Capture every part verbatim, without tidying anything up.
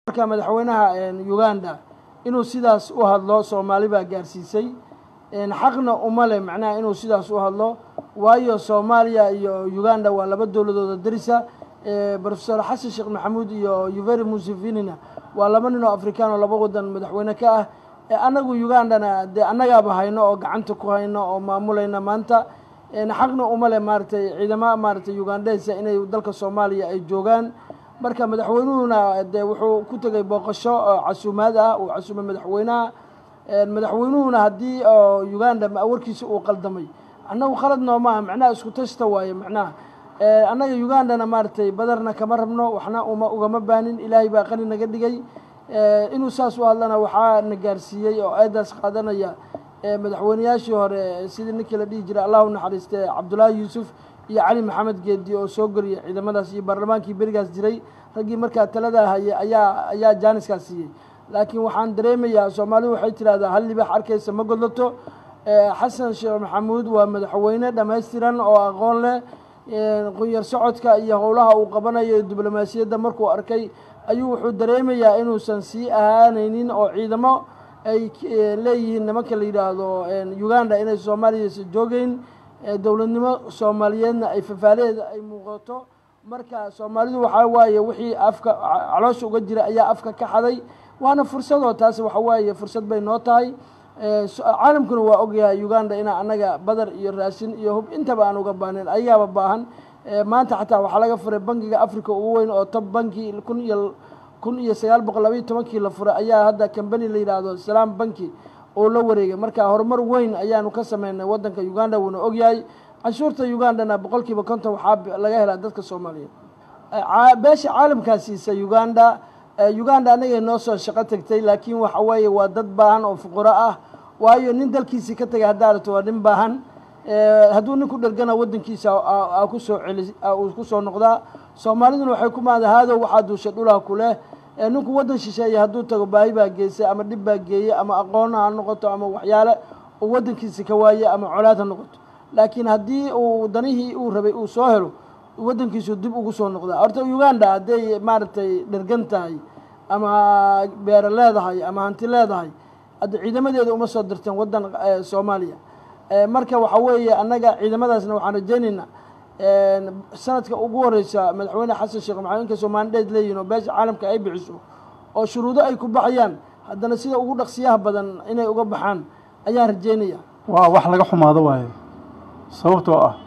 marka madaxweynaha Uganda inuu sidaas u hadlo Soomaali baa gaarsiisay in xaqna uma leh macnaha inuu sidaas u hadlo waayo Soomaaliya iyo Uganda waa laba dawladood darisa Professor Hassan Sheikh Mohamud iyo Yoweri Museveni waa laba nin oo Afrikaan oo laba wadan madaxweyne ka ah anagu Ugandana de anaga bahayno oo gacanta ku hayno oo maamulayna maanta in xaqna uma leh maartay ciidamada maartay Ugandese inay dalka Soomaaliya ay joogan marka madaxweynuhuna de wuxuu ku tagay booqasho casuumad ah oo casuumad madaxweynaha madaxweynuhuna hadii Uganda ma warkiisa uu qaldamay annagu khalad nooma macnaha isku tasta waaye macnaha annaga Ugandana maartay badarna kama rabno waxna uma ugama baanin Ilaahay baa qani naga dhigay inuu saas u hadlana waxa na gaarsiiyay oo aydaas qaadanaya madaxweynayaashii hore sidii ninkii la dhigi jiray Allahu naxariistay Cabdullaahi Yuusuf iyo Ali Maxamed Geedi oo soo gariyo ciidamadaas iyo baarlamaankii berigaas jiray ragii marka talada hayay ayaa ayaa jaaniska siiyay laakiin waxaan dareemayaa Soomaalidu waxay tiraahdaa hal libax arkaysa ma godlato Hassan Sheikh Mohamud waa madaxweyne dhameystiran oo aqoon leh qoyar socodka iyo howlaha uu qabanayo diblomaasiyadda markuu arkay ayuu wuxuu dareemayaa inuu san si ahaanaynin oo ciidamo ay leeyihiin nimanka la yiraahdo Uganda inay Soomaaliya joogeen dawladnimo Soomaaliyeedna ay fafaaleeda ay muuqato marka Soomaalidu waxa waaye wixii afka caloos uga jira ayaa afka ka xaday waana fursad oo taas waxa waaye fursad bay noo tahay caalamkuna waa ogyahay Uganda ina anaga badar iyo raashin iyo hub intaba aan uga baahneen ayaaba baahan maanta xataa waxa laga furay bangiga Afrika ugu weyn oo top banki kun iyo sagaal boqol laba iyo toban la furay ayaa hadda company la yiraahdo Salaam banki oo la wareegay marka horumar weyn ayaanu ka sameynay wadanka Uganda wuuna ogyahay cashuurta Ugandana boqolkiiba konton waxa laga helaa dadka Soomaaliyeed beesha caalamkaasi sa Uganda Uganda anaga noo soo shaqo tagtay laakiin waxa weeye waa dad baahan oo fuqara ah waayo nin dalkiisa ka tagay hadaarto waa nin baahan haduu ninku dhargana wadankiisa ku soo celis ku soo noqda Soomaaliduna waxay ku maadahaado waxa duusha dhulaha ku leh ninku wadan shisheeye haduu tago baahi baa geysay ama dib baa geeyay ama aqoon ha noqoto ama waxyaalo oo wadankiisa ka waayay ama colaad ha noqoto laakiin hadii uu danihii uu rabay uu soo helo wadankiisu dib ugu soo noqda horta Uganda haday maartay dhargan tahay ama beer leedahay ama hanti leedahay hadda ciidamadeeda uma soo dirteen wadan Soomaaliya marka waxa weeye anaga ciidamadaasna waxaan rajaynaynaa sanadka ugu horeysa madaxweyne Hassan Sheikh Mohamud ka Soomaaliyeed leeyino beesha caalamka ay bixiso oo shuruudo ay ku baxayaan haddana sida ugu dhaqsiyaha badan inay uga baxaan ayaa rajaynaya waa wax laga xumaado waaye sababtoo ah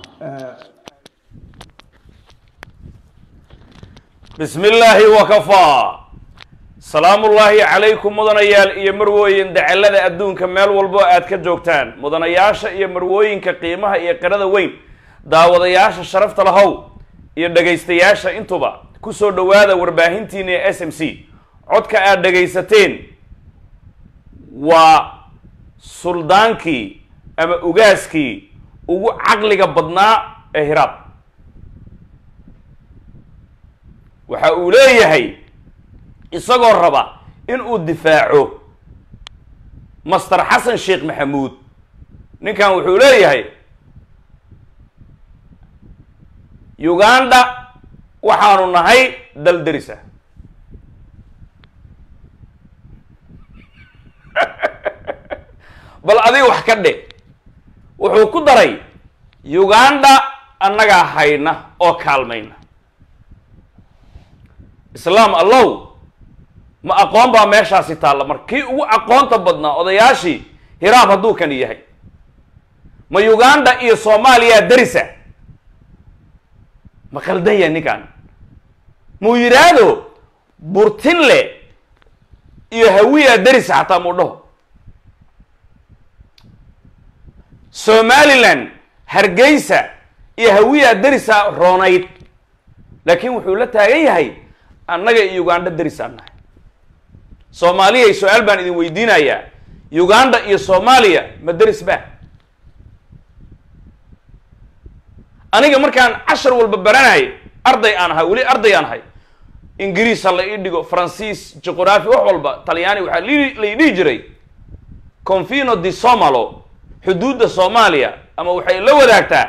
بسم الله وكفى سلام الله عليكم مدنيال iyo marwooyin dacalada adduunka meel walbo aad ka joogtaan mudanayaasha iyo marwooyinka qiimaha iyo qirada weyn daawadayaasha sharafta lahow iyo dhageystayaasha intuba ku soo dhawaada warbaahintiina S M C codka aad dhageysateen waa suldaankii ama ugaaskii ugu caqliga badnaa ee Hiraab waxa uu leeyahay isagoo raba in uu difaaco Master Hassan Sheikh Mohamud ninkan wuxuu leeyahay Uganda waxaanu nahay dal darisa bal adiga wax ka dhig wuxuu ku daray Uganda annaga hayna oo kaalmayna islaam allow ma aqoon baa meeshaasi taala markii ugu aqoonta badnaa odayaashii Hiraab hadduu kan yahay ma Uganda iyo Soomaaliya darisa ma qaldan yahay ninkan muu yiraahdo Burtinle iyo Hawiya darisa hataa muu dhaho Somaliland Hargeysa iyo Hawiya darisa roonayd laakiin wuxuu la taagan yahay annaga Uganda darisana Soomaaliya su'aal baan idin weydiinayaa Uganda iyo Soomaaliya ma daris ba aniga markaan cashar walba baranay arday aan ahay wali arday aan ahay Ingiriis la ii dhigo Francis geography wax walba Talyaani waxa la ii jiray confino di Somalo xuduudda Soomaaliya ama waxay la wadaagtaa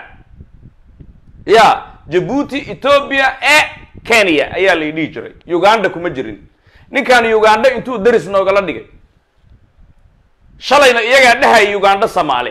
ya Djibouti Ethiopia e Kenya ayaa la ii jiray Uganda kuma jirin ninkan Uganda intuu daris noogala dhigay shalayna iyagaa dhahay Uganda Soomaali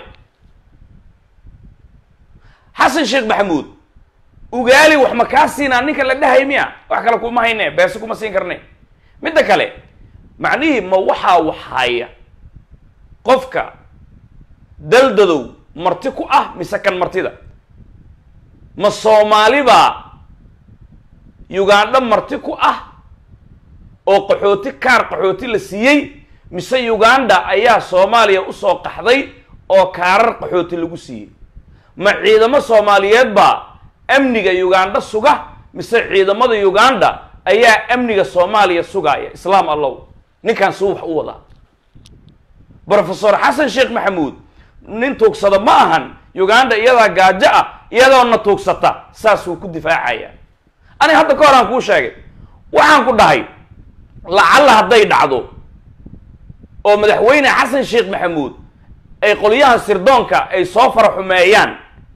Xasan Sheekh Maxamuud ugaali wax ma ka siinaa ninka la dhahay miya wax kale kuma hayne bees kuma siin karnay midda kale macnihi ma waxa waxaya qofka daldadow marti ku ah mise kan martida ma Soomaali ba Uganda marti ku ah oo qaxooti kaar qaxooti la siiyay mise Uganda ayaa Soomaaliya u soo qaxday oo kaarar qaxooti lagu siiyay ma ciidamo Soomaaliyeed ba amniga Uganda suga mise ciidamada Uganda ayaa amniga Soomaaliya sugaya islaam allah ninkan soo wax u wada Professor Xasan Sheekh Maxamuud nin tuugsada ma ahan Uganda iyada gaajo ah iyadoo na tuugsata saas uu ku difaacaya ani hadda ka horaan ku sheegay waxaan ku dhahay lacala haday dhacdo oo madaxweyne Xasan Sheekh Maxamuud ay qoliyaha sirdoonka ay soo faraxumeeyaan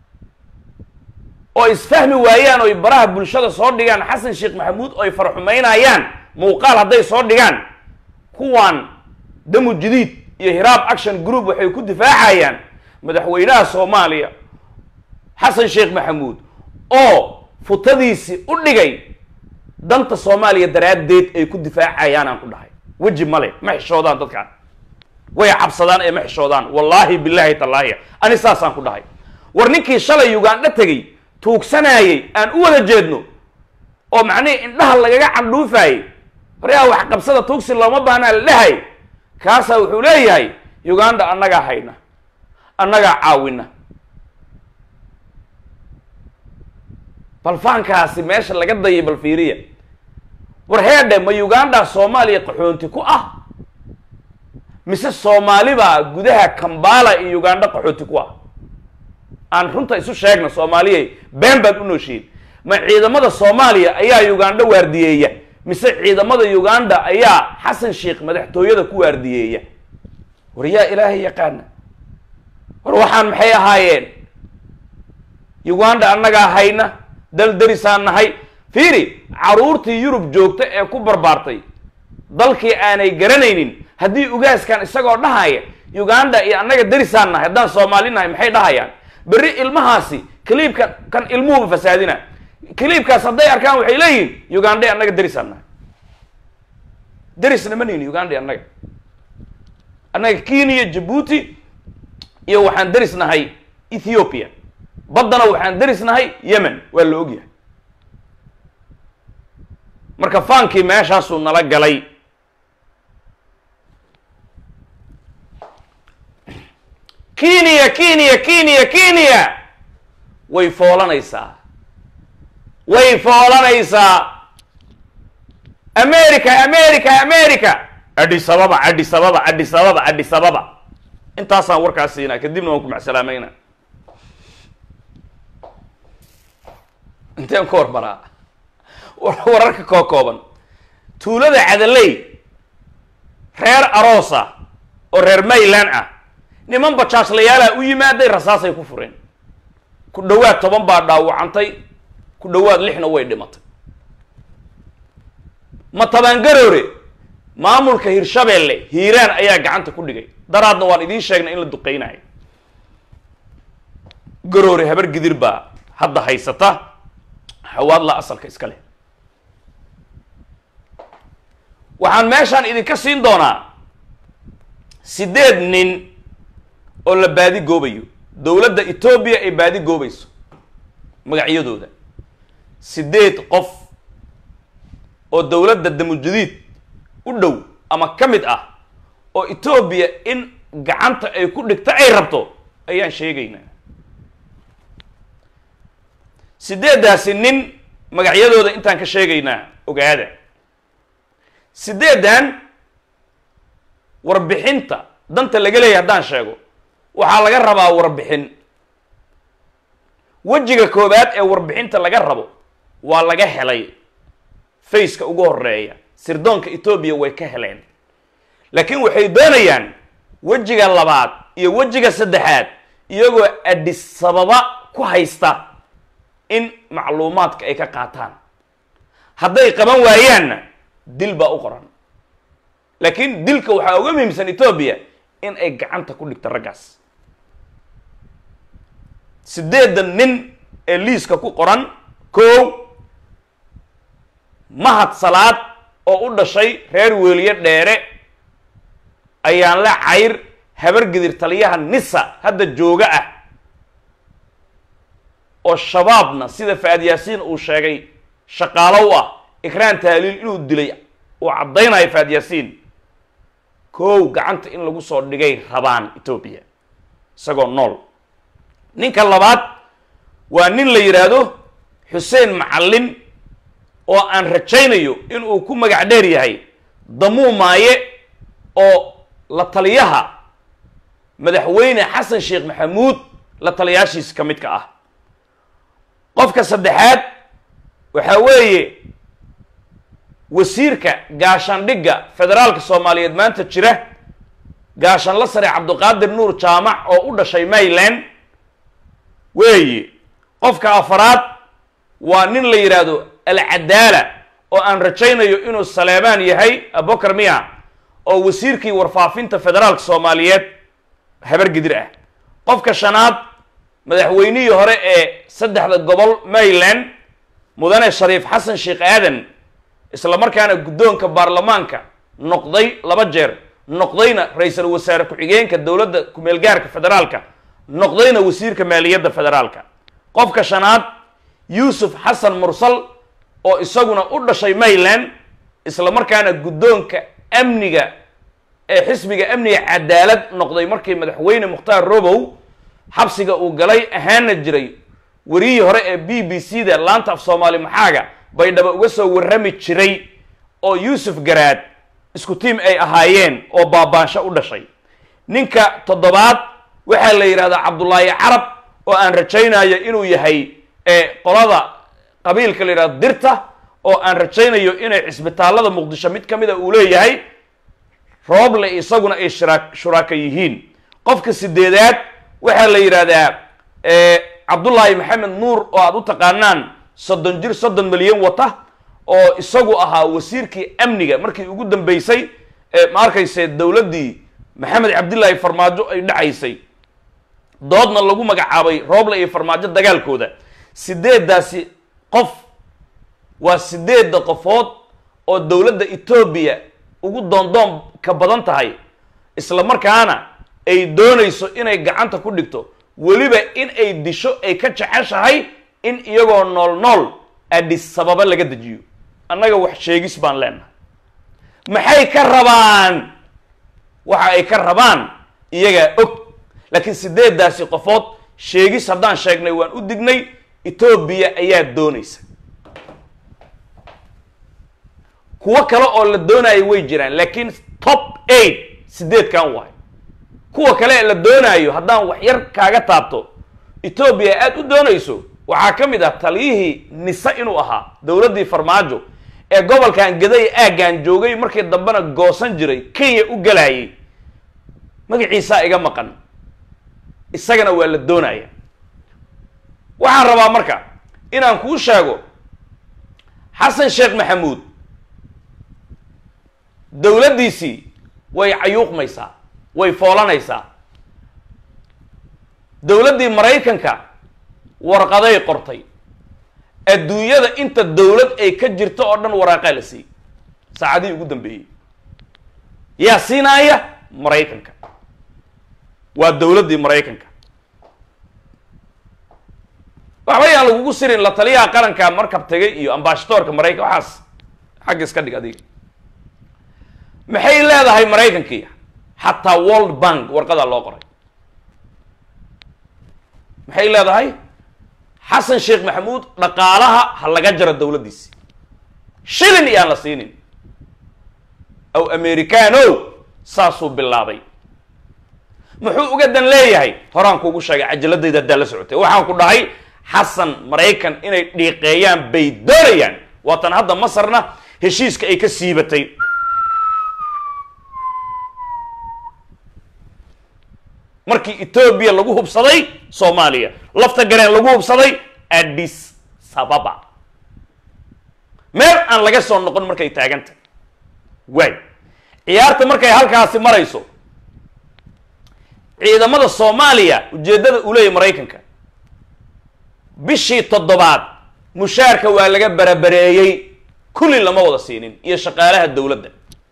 oo isfahmi waayaan oo baraha bulshada soo dhigaan Xasan Sheekh Maxamuud oo ay faraxumeynayaan muuqaal haday soo dhigaan kuwan damu jadiid iyo hiraab action group waxay ku difaacayaan madaxweynaha Soomaaliya Xasan Sheekh Maxamuud oo futadiisi u dhigay danta Soomaaliya daraadeed ay ku difaacayaan aan ku dhahay waji male ma xishoodaan dadkan way cabsadaan ee ma xishoodaan wallahi billahi tallaahi ani saasaan ku dhahay war ninkii shalay Uganda tagay tuugsanayay aan u wada jeedno oo macnii indhaha lagaga candhuufay horiya wax qabsada tuugsi looma baahna la dhahay kaasa wuxuu leeyahay Uganda annaga hayna annaga caawina balfaankaasi meesha laga dayay bal fiiriya war heedhe ma Uganda Soomaaliya qaxoonti ku ah mise Soomaali ba gudaha Kampala iyo Uganda qaxoonti ku ah aan runta isu sheegna Soomaaliya been bad u nooshiin ma ciidamada Soomaaliya ayaa Uganda waardiyeeya mise ciidamada Uganda ayaa Xasan Sheekh madaxtooyada ku waardiyeeya war yaa ilaahay yaqaan war waxaan maxay ahaayeen Uganda annaga hayna dal darisaan nahay fiiri caruurtii Yurub joogta ee ku barbaartay dalkii aanay garanaynin haddii ugaaskan isagoo dhahaya Uganda iyo annaga darisaan nahay haddaan Soomaali nahay maxay dhahayaan bari ilmahaasi kliibka kan ilmuhu fasaadina kliibkaas haday arkaan waxay leeyihiin Uganda annaga darisaan nahay darisna manini Uganda annaga annaga Kenya Djibouti iyo waxaan darisnahay Ethiopia badana waxaan darisnahay Yemen waa la ogyahay marka faankii meeshaas uu nala galay Kenya Kenya Kenya Kenya way foolanaysaa way foolanaysaa America America America Addis Ababa Addis Ababa Addis Ababa Addis Ababa intaasaan warkaas siinaa kadibna waan ku macsalaameynaa intaan koor baraa wararka koo kooban tuulada Cadaley reer Aroosa oo reer Mayland ah niman bajaajlayaal u yimaaday rasaasay ku fureen ku dhawaad toban baa dhaawacantay ku dhawaad lixna way dhimatay ma taban garoore maamulka Hirshabeelle Hiiraan ayaa gacanta ku dhigay daraadna waan idin sheegnay in la duqeynayo garoore habar gidir baa hadda haysata xawaad la asalka iska leh waxaan meeshan idinka siin doonaa sideed nin oo la baadi goobayo dawladda Ethiopia ay baadi goobayso magacyadooda sideed qof oo dawladda damujadiid u dhow ama kamid ah oo Ethiopia in gacanta ay ku dhigta ay rabto ayaan sheegaynaa sideedaasi nin magacyadooda intaan ka sheegaynaa ogaada sideedan warbixinta danta laga leeyahay haddaan sheego waxaa laga rabaa warbixin wajiga koobaad ee warbixinta laga rabo waa laga helay faceka ugu horeeya sirdoonka Ethiopia way ka heleen laakiin waxay doonayaan wajiga labaad iyo wajiga saddexaad iyagoo Addis Ababa ku haysta in macluumaadka ay ka qaataan hadday qaban waayaanna dil baa u qoran laakiin dilka waxaa uga muhiimsan Ethiopia in ay gacanta ku dhigto raggaas sideedan nin ee liiska ku qoran kow Mahad Salaad oo u dhashay reer weeliye dheere ayaan la cayr habar gidir taliyaha nisa hadda jooga ah oo shabaabna sida Faad Yaasiin uu sheegay shaqaalo u ah Ikraan Tahliil inuu dilay oo cadeynayo Faad Yaasiin kow gacanta in lagu soo dhigay rabaan Ethiopia isagoo nool ninka labaad waa nin la yiraahdo Xuseen Macallin oo aan rajaynayo in uu ku magac dheer yahay Damuu Maaye oo la taliyaha madaxweyne Xasan Sheekh Maxamuud la taliyaashiis ka mid ka ah qofka saddexaad waxa weeye wasiirka gaashaandhigga federaalka Soomaaliyeed maanta jira gaashan la sare Cabduqaadir Nuur Jaamac oo u dhashay Mayland weeye qofka afraad waa nin la yiraahdo Al-Cadaala oo aan rajaynayo inuu Saleemaan yahay Abubakar Miya oo wasiirkii warfaafinta federaalka Soomaaliyeed habar gidir ah qofka shanaad madaxweynihii hore ee saddexda gobol Mayland mudane Shariif Xasan Sheekh Aadan isla markaana guddoonka baarlamaanka noqday laba jeer noqdayna ra'iisul wasaare ku-xigeenka dawladda ku meel gaarka federaalka noqdayna wasiirka maaliyadda federaalka qofka shanaad Yuusuf Xasan Mursal oo isaguna u dhashay Mayland isla markaana guddoonka amniga ee xisbiga amniga cadaalad noqday markii madaxweyne Mukhtaar Robow xabsiga uu galay ahaana jiray wariyii hore ee B B C da laanta af Soomaali maxaaga baydhaba uga soo warrami jiray oo Yuusuf Garaad isku tiim ay ahaayeen oo baabaansho u dhashay ninka toddobaad waxa la yiraahdaa Cabdullaahi Carab oo aan rajaynayo inuu yahay ee qolada qabiilka la yiraahdo Dirta oo aan rajaynayo inay cisbitaalada Muqdisho mid kamid ah uu leeyahay Rooble isaguna ay shuraaka yihiin qofka sideedaad waxa la yiraahdaa ee Cabdullaahi Maxamed Nuur oo aad u taqaanaan soddon jir soddon milyan wata oo isagu ahaa wasiirkii amniga markii ugu dambeysay ee ma arkayse dawladdii Maxamed Cabdullaahi Farmaajo ay dhacaysay doodna lagu magacaabay Rooble iyo Farmaajo dagaalkooda sideedaasi qof waa sideeda qofood oo dawladda Ethiopia ugu doondoon ka badan tahay isla markaana ay doonayso inay gacanta ku dhigto waliba in ay disho ay ka jeceshahay in iyagoo nool nool Addis Ababa laga dajiyo annaga wax sheegis baan leenahay maxay ka rabaan waxa ay ka rabaan iyaga og laakiin sideedaasi qofood sheegis haddaan sheegnay waan u dignay Ethiopia ayaa doonaysa kuwa kale oo la doonayo way jiraan laakiin top eight sideed kan waay kuwa kale la doonayo haddaan wax yar kaaga taabto Ethiopia aad u doonayso waxaa ka mid ah taliyihii nisa inuu ahaa dawladdii Farmaajo ee gobolkan gaday aagaan joogay markii dambana goosan jiray Kenya u galayay magaciisa iga maqan isagana waa la doonaya waxaan rabaa marka inaan kuu sheego Xasan Sheekh Maxamuud dawladdiisii way cayuuqmaysaa way foolanaysaa dawladdii Mareykanka warqaday qortay adduunyada inta dawlad ay ka jirto oo dhan waraaqo la siiyay saacadii ugu dambeeyay yaa siinaya Mareykanka waa dawladdii Mareykanka waxba yaan lagugu sirin la taliyaha qaranka markab tagay iyo ambassadorka Mareykanka waxaas xag iska dhig adiga maxay leedahay Mareykankii hatta World Bank warqada loo qoray maxay leedahay Xasan Sheekh Maxamuud dhaqaalaha ha laga jaro dawladdiisa shilin iyaan la siinin aw Americano saasuu bilaabay muxuu uga dan leeyahay horaan kuugu sheegay cajaladayda dal la socotay waxaan ku dhahay Xasan Mareykan inay dhiiqeeyaan bay doonayaan waatan hadda Masarna heshiiska ay ka siibatay markii Ethiopia lagu hubsaday Soomaaliya lafta gareen lagu hubsaday Addis Ababa meel aan laga soo noqon markay taaganta way ciyaarta markay halkaasi marayso ciidamada Soomaaliya ujeedada u leeyahay Mareykanka bishii toddobaad mushaarka waa laga barabareeyay kulli lama wada siinin iyo shaqaalaha dawladda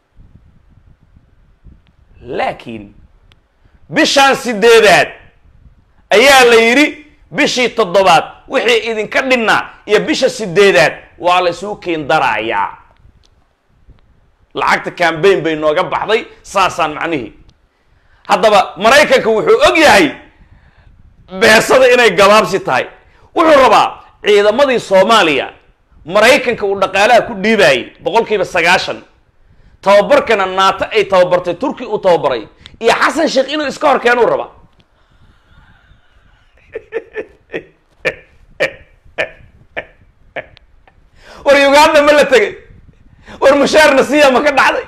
laakiin bishaan sideedaad ayaa la yiri bishii toddobaad wixii idinka dhinna iyo bisha sideedaad waa la isugu keen daraaya lacagta campaign bay nooga baxday saasaan macnihi haddaba Mareykanka wuxuu og yahay beesada inay gabaabsi tahay wuxuu rabaa ciidamadii Soomaaliya Mareykanka uu dhaqaalaha ku dhiibay boqolkiiba sagaashan tababarkana naata ay tababartay Turki uu tababaray iyo Xasan Sheekh inuu iska hor keeno raba war Uganda ma la tagay war mushaarna siya ma ka dhacday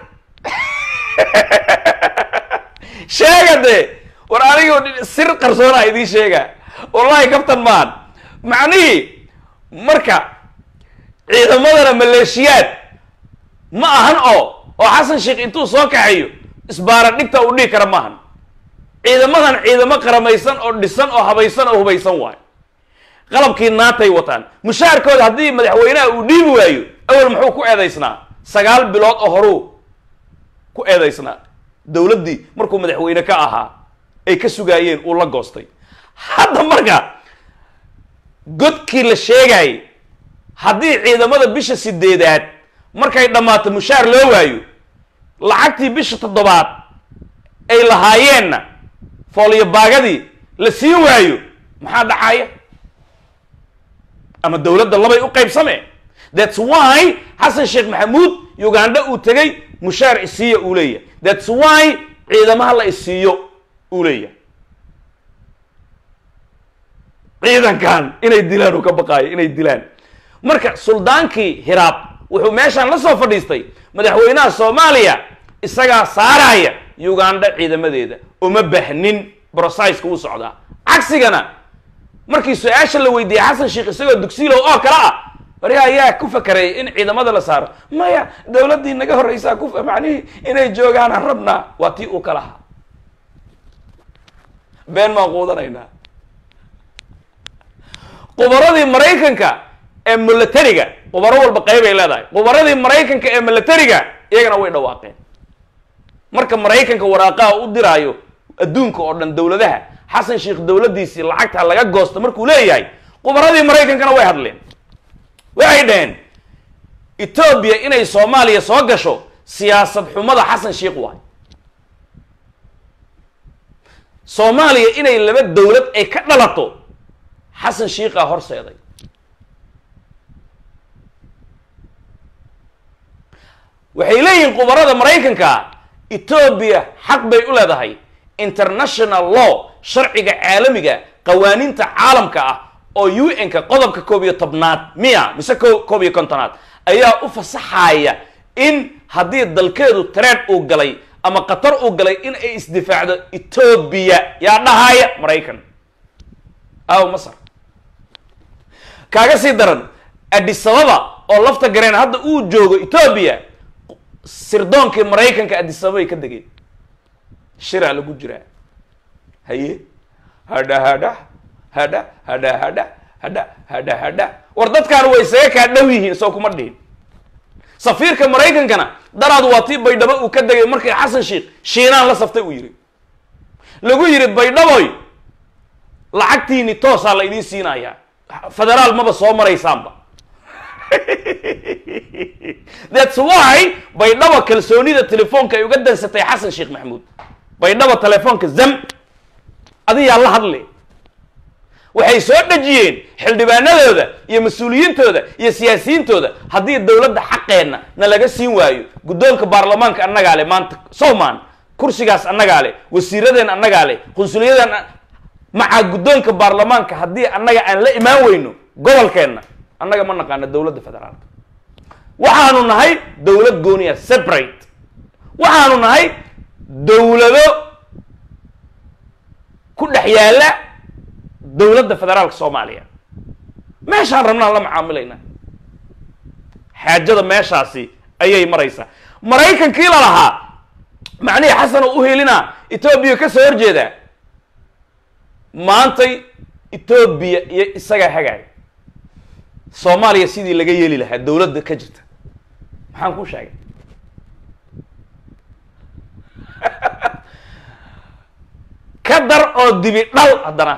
sheegade war anigu sir qarsoona idin sheega wallahi kabtan maan macni marka ciidamadana maleeshiyaad ma ahan oo oo Xasan Sheekh intuu soo kaxayo isbaara dhigta u dhig kara maahan ciidamadan ciidamo qaramaysan oo dhisan oo habaysan oo hubaysan waay qalabkii naatay wataan mushaarkooda hadii madaxweynaha uu dhiibi waayo awal muxuu ku eedaysnaa sagaal bilood oo horu ku eedaysnaa dawladdii markuu madaxweyne ka ahaa ay ka sugaayeen uu la goostay hadda marka godkii la sheegay haddii ciidamada bisha sideedaad markay dhamaato mushaar loo waayo lacagtii bisha toddobaad ay lahaayeenna fooliyo baagadii la sii waayo maxaa dhacaya ama dawladda labay u qaybsameen that's why Xasan Sheekh Maxamuud Uganda uu tagay mushaar isiyo uu leeyahay that's why ciidamaha la isiyo uu leeyahay ciidankan inay dilaan uu ka baqaayo inay dilaan marka suldaankii Hiraab wuxuu meeshan la soo fadhiistay madaxweynaha Soomaaliya isaga saaraya Uganda ciidamadeeda uma bahnin process ku socda cagsigana markii su'aasha la weydiiyay Xasan Sheekh isagoo dugsiilo oo kala ah bariya ayaa ku fakaray in ciidamada la saaro maya dawladii naga horeysa ku macnii inay joogaan rabna waa tii uu kala ah been ma qodanayna qubaradii Mareykanka ee militariga qubaro walba qayb ay leedahay qubaradii Mareykanka ee militariga iyagana way dhawaaqeen marka Mareykanka waraaqaha u diraayo adduunka oo dhan dawladaha Xasan Sheekh dawladiisi lacagta laga goosto markuu leeyahay qubaradii Mareykankana way hadleen waxay dheen Ethiopia inay Soomaaliya soo gasho siyaasad xumada Xasan Sheekh waay Soomaaliya inay laba dawlad ay ka dhalato Xasan Sheekh horseeday waxay leeyihiin qubarada Mareykanka Ethiopia xaq bay u leedahay international law sharciga caalamiga qawaaniinta caalamka ah oo U N-ka qodobka koob iyo tobnaad miya mise koob iyo kontonaad ayaa u fasaxaya in haddii dalkeedu trade uu galay ama qatar uu galay in ay isdifaacdo Ethiopia yaa dhahaya Mareykan aw Masar kaaga sii daran Addis Ababa oo lafta gareen hadda uu joogo Ethiopia sirdoonkii Mareykanka Addis Ababa ay ka degeen shira lagu jiraa haye hada hada hada hada hada hada hada hada war dadkan way isaga ka dhow yihiin soo kuma dhihin safiirka Mareykankana daraad waati Baydhabo uu ka degay markii Xasan Sheekh Shiinaan la saftay uu yiri lagu yiri Baydhabo lacagtiini toosa la idin siinaya federaal maba soo maraysaanba that's why Baydhabo kalsoonida telefoonka ay uga dansatay Xasan Sheekh Maxamuud Baydhabo telefoonka zam adiga la hadlay waxay soo dhajiyeen xildhibaanadooda iyo mas'uuliyiintooda iyo siyaasiyiintooda haddii dawladda xaqeena na laga siin waayo guddoonka baarlamaanka annaga leh maanta Soomaan kursigaas annaga leh wasiiradeen annaga leh qunsuliyadan maca guddoonka baarlamaanka haddii annaga aan la imaan weyno gobolkeena annaga ma naqaan dawladda federaalka waxaanu nahay dawlad gooniya separate waxaanu nahay dawlado ku dhex yaala dawladda federaalka Soomaaliya meeshaan rabnaan la macaamilayna xaajada meeshaasi ayay maraysaa Mareykankii la lahaa macnihii xasan oo u helina etoobiya ka soo horjeeda maantay etoobiya iyo isagaa hagaay soomaaliya sidii laga yeeli lahaa dowladda ka jirta maxaan kuu sheegay ka dar oo dibi dhal haddana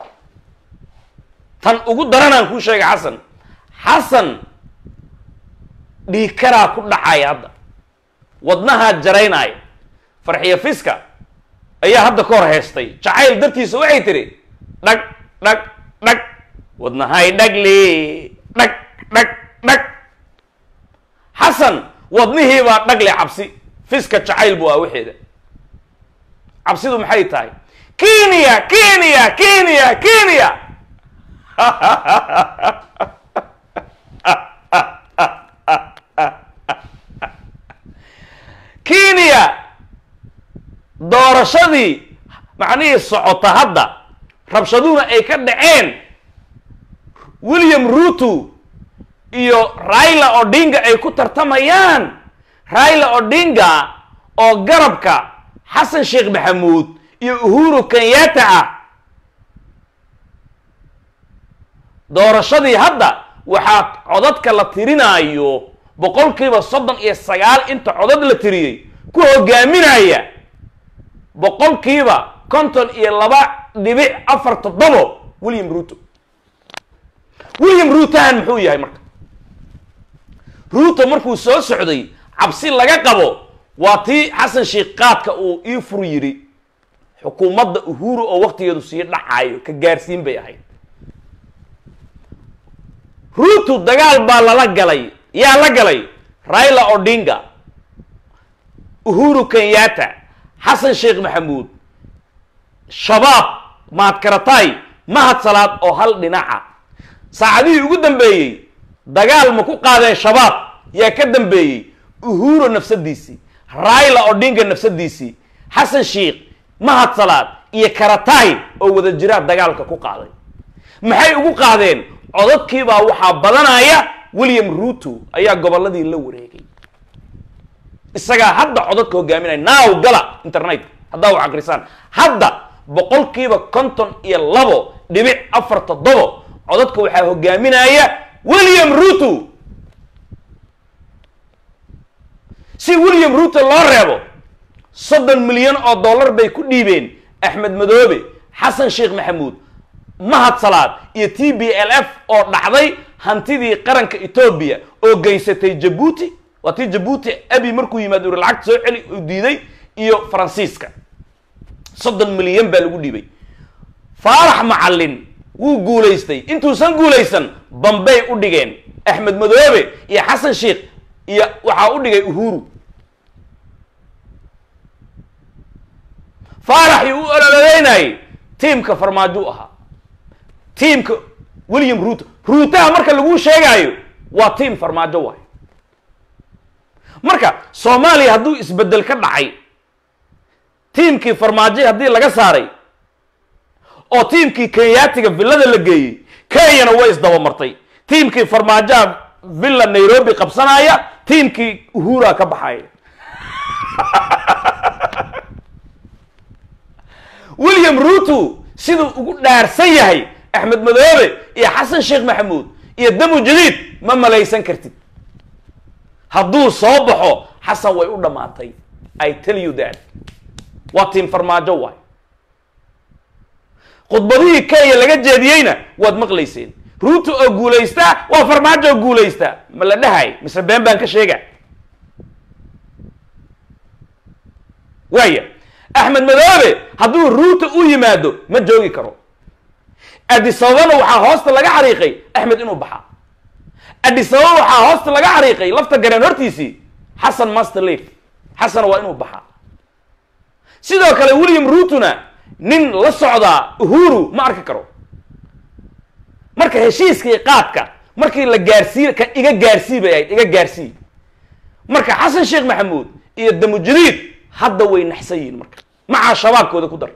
tan ugu daranaan kuu sheegay xasan xasan dhiikaraa ku dhacaya hadda wadnahaa jaraynaya farxiya fiska ayaa hadda ka hor heystay jacayl dartiisa waxay tiri dhag dhag dhag wadnahay dhagli dhag dhag dhag xasan wadnihiibaa dhagle cabsi fiska jacayl buu ah waxeeda cabsidu maxay tahay kenya kenya kenya kenya kenya doorashadii macnihii socota hadda rabshaduhuna ay ka dhaceen william ruto iyo raila odinga ay ku tartamayaan raila odinga oo garabka xasan sheekh maxamuud iyo uhuru kenyatta ah doorashadii hadda waxaa codadka la tirinaayo boqolkiiba soddon iyo sagaal inta codad la tiriyey ku hogaaminaya boqolkiiba konton iyo laba dhibic afar toddobo william ruto william rutohan muxuu yahay marka ruto markuu soo socday cabsi laga qabo waa tii xasan sheekh qaadka uu ii fur yidhi xukuumadda uhuru oo waktigeedu sii dhacayo ka gaarsiin bay ahayd ruto dagaal baa lala galay yaa la galay raila odinga uhuru kenyatta xasan sheekh maxamuud shabaab mahadkaratay mahad salaad oo hal dhinaca saacadihii ugu dambeeyey dagaal ma ku qaadeen shabaab yaa ka dambeeyey uhuru nafsadiisii raila odinga nafsadiisii xasan sheekh mahad salaad iyo karatay oo wada jiraa dagaalka ku qaaday maxay ugu qaadeen codadkiibaa waxaa badanaya william ruto ayaa gobolladii la wareegay isagaa hadda codadka hogaaminaya naaw gala internet haddaa wax akrisaan hadda boqolkiiba konton iyo labo dhibic afar toddobo codadka waxaa hogaaminaya william ruto si william ruto loo reebo soddon milyan oo dollar bay ku dhiibeen axmed madoobe xasan sheekh maxamuud mahad salaad iyo t b l f oo dhacday hantidii qaranka etoobiya oo geysatay jabuuti waa tii jabuuti abi markuu yimaado uri lacagta soo celi uu diiday iyo faransiiska soddon milyan baa lagu dhiibay faarax macallin wuu guulaystay intuusan guulaysan bambay u dhigeen axmed madoobe iyo xasan sheekh iyo waxaa u dhigay uhuru faaraxii u ololadeynayay tiimka farmaajo u ahaa tiimka william ruto ruutaha marka lagu sheegaayo waa tiim farmaajo waay marka soomaaliya hadduu isbedel ka dhacay tiimkii farmaajo haddii laga saaray oo tiimkii kenyaatiga villada la geeyey kenyana way isdabamartay tiimkii farmaajoha villa nairobi qabsanaya tiimkii uhura ka baxaya william ruto siduu ugu dhaarsan yahay axmed madoobe iyo xasan sheekh maxamuud iyo damu jadiid ma malaysan kartid hadduu soo baxo xasan way u dhammaatay I tell you that waa tiim farmaajo waay khudbadihii kenya laga jeediyeyna waad maqlayseen ruto oo guulaystaa waa farmaajo oo guulaystaa ma la dhahay mise been baan ka sheega waaya axmed madoobe hadduu ruto u yimaado ma joogi karo addis ababana waxaa hoosta laga xariiqay axmed inuu baxaa addis ababa waxaa hoosta laga xariiqay lafta gareen hortiisii xasan master leaf xasan waa inuu baxaa sidoo kale william rutona nin la socdaa uhuru ma arki karo marka heshiiskii qaadka markii la gaarsii ka iga gaarsii bay ahayd iga gaarsii marka xasan sheekh maxamuud iyo damu jadiid hadda way naxsan yihiin marka macaa shabaabkooda ku dar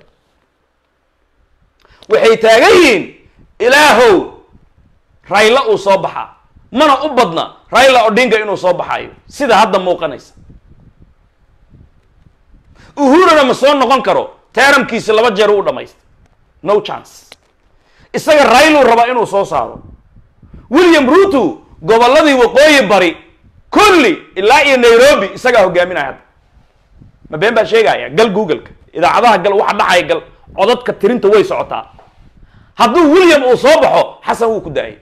waxay taagan yihiin ilaahow rayla uu soo baxaa mana u badna rayla odinga inuu soo baxayo sida hadda muuqanaysa haddana ma soo noqon karo teeramkiisi laba jeer uu dhamaystay no chance isaga rayluu rabaa inuu soo saaro william ruto gobolladii waqooyi bari kulli ilaa iyo nairobi isagaa hogaaminaya hadda ma been baa sheegaya gal googleka idaacadaha gal waxa dhacaya gal codadka tirinta way socotaa hadduu william uu soo baxo xasan wuu ku daayay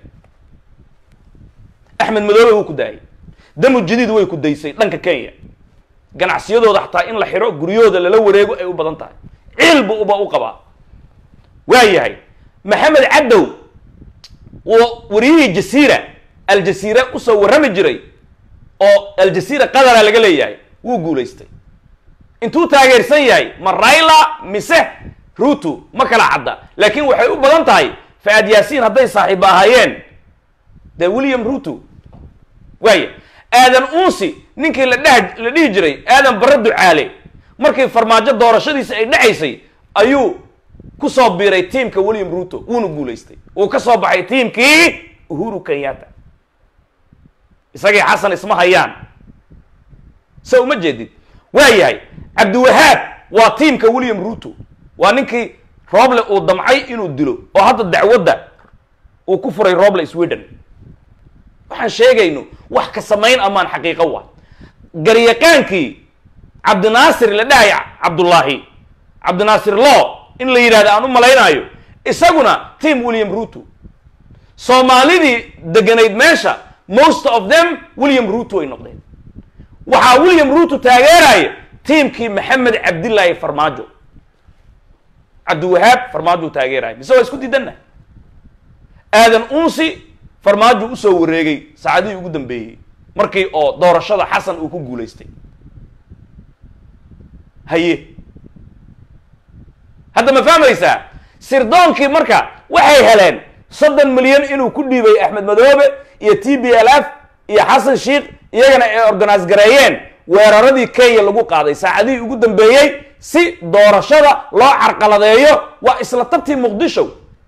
axmed madoobe wuu ku daayay damu jadiid way ku daysay dhanka kenya ganacsiyadooda xataa in la xiro guryahooda lala wareego ay u badan tahay cilbu uba u qabaa waa yahay maxamed cadow oo wariyihii jasiira aljasiira usoo warrami jiray oo aljasiira qadara laga leeyahay wuu guulaystay intuu taageersan yahay ma Raila mise Ruto ma kala cadda laakiin waxay u badan tahay Faad Yaasiin hadday saaxiib ahaayeen de William Ruto waay aadan unsi ninkii la dhaaj la dhigi jiray aadan baradu caale markii farmaajo doorashadiisa ay dhacaysay ayuu ku soo biiray teamka William Ruto wuuna guulaystay uu ka soo baxay teamkii Uhuru Kenyatta isagii xasan isma hayaan soo ma jeedid waayahay Abdiwahaab waa teamka William Ruto waa ninkii Roble uu damcay inuu dilo oo hadda dacwadda uu ku furay Roble Sweden waxaan sheegayno wax ka sameyn amaan xaqiiqo waa garyaqaankii Cabdinaasir la dhahay Cabdullaahi Cabdinaasir Law in la yiraahdo aan u malaynayo isaguna team William Ruto Soomaalidii deganayd meesha most of them William Ruto ay noqdeen waxa William Ruto taageeray teamkii Maxamed Cabdullaahi Farmaajo Abdiwahaab Farmaajo taageeray bisoo isku diidanna aadan unsi Farmaajo u soo wareegay saacadii ugu dambeeyay markii oo doorashada xasan uu ku guuleystay haye hadda ma fahmaysaa sirdoonkii marka waxay heleen soddon milyan inuu ku dhiibay Axmed Madoobe iyo T B L F iyo Xasan Sheikh iyagana ay organize gareeyeen weeraradii Kenya lagu qaaday saacadii ugu dambeeyay si doorashada loo carqaladeeyo waa isla tabtii Muqdisho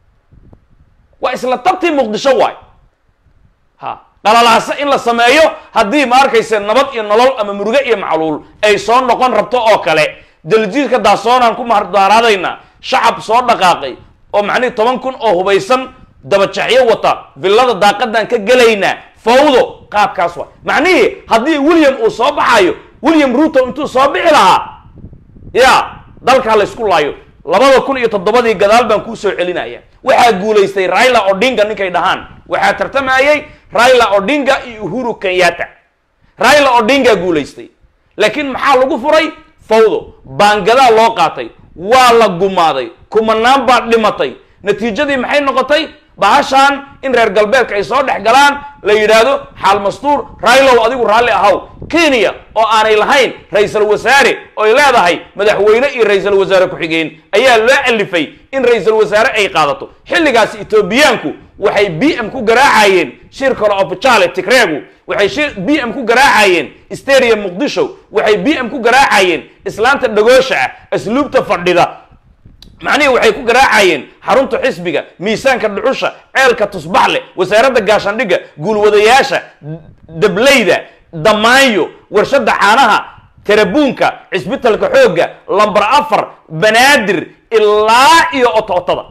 waa isla tabtii Muqdisho waay ha qalalaasa in la sameeyo haddii ma arkaysa nabad iyo nolol ama murugo iyo macluul ay soo noqon rabto oo kale daljiidka daasoonaan ku mahaddaaraadayna shacab soo dhaqaaqay oo macnii toban kun oo hubaysan dabajaxyo wata villada daaqadan ka galayna fawdo qaabkaas waa macnii haddii William uu soo baxayo William Ruto intuu soo bixi lahaa ya dalka la isku laayo labada kun iyo toddobadii gadaal baan ku soo celinaya waxa guuleystay Raila Odinga ninkay dhahaan waxa tartamayay Raila Odinga iyo Uhuru Kenyatta Raila Odinga guuleystay laakiin maxaa lagu furay fawdo baangada loo qaatay waa la gumaaday kumanaan baa dhimatay natiijadii maxay noqotay bahashan in reer galbeedka ay soo dhex galaan la yiraahdo xal mastuur Raila adigu raalli ahaw Kenya oo aanay lahayn ra'iisul wasaare oo ay leedahay madaxweyne iyo ra'iisul wasaare ku xigeen ayaa loo alifay in ra'iisul wasaare ay qaadato xilligaas Etoobiyaanku waxay B M ku garaacayeen shirka of Chale Tigreegu waxay B M ku garaacayeen Stadium Muqdisho waxay B M ku garaacayeen islaanta dhagoosha asluubta fadhida macnii waxay ku garaacayeen xarunta xisbiga miisaanka dhuxusha ceelka tusbaxle wasaaradda gaashandhiga guulwadayaasha dableyda damaayo warshada caanaha terabuunka cisbitalka xooga lambar afar banaadir ilaa iyo otootada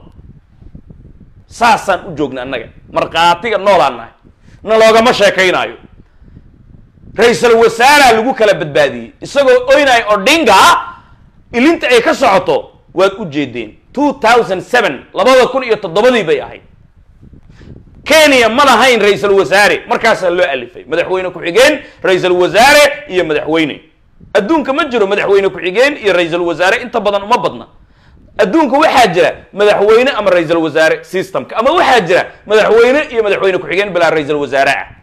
saasan u joogna annaga marqaatiga noolaanahay naloogama sheekaynayo ra'iisul wasaare lagu kala badbaadiyay isagoo oynay Odinga ilinta ay ka socoto waad u jeedeen two thousand seven labada kun iyo toddobadii bay ahayd Kenya ma lahayn ra'iisul wasaare markaas loo alifay madaxweyne ku xigeen ra'iisul wasaare iyo madaxweyne adduunka ma jiro madaxweyne ku xigeen iyo ra'iisul wasaare inta badan uma badna adduunka waxaa jira madaxweyne ama ra'iisul wasaare systemka ama waxaa jira madaxweyne iyo madaxweyne ku xigeen bilaa ra'iisul wasaare ah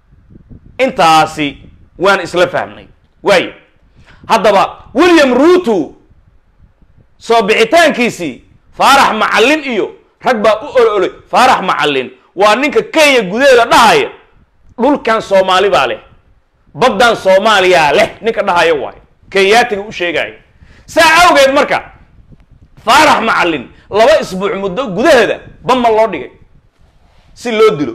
intaasi waan isla fahmnay waay haddaba William Ruto soo bixitaankiisii Faarax Macallin iyo rag baa u ololay Faarax Macallin waa ninka Kenya gudaheeda dhahaya dhulkan Soomaali baa leh baddan Soomaaliya leh ninka dhahaya waay Kenyaatiga u sheegay saa awgeed marka Faarax Macallin laba isbuuc muddo gudaheeda bama loo dhigay si loo dilo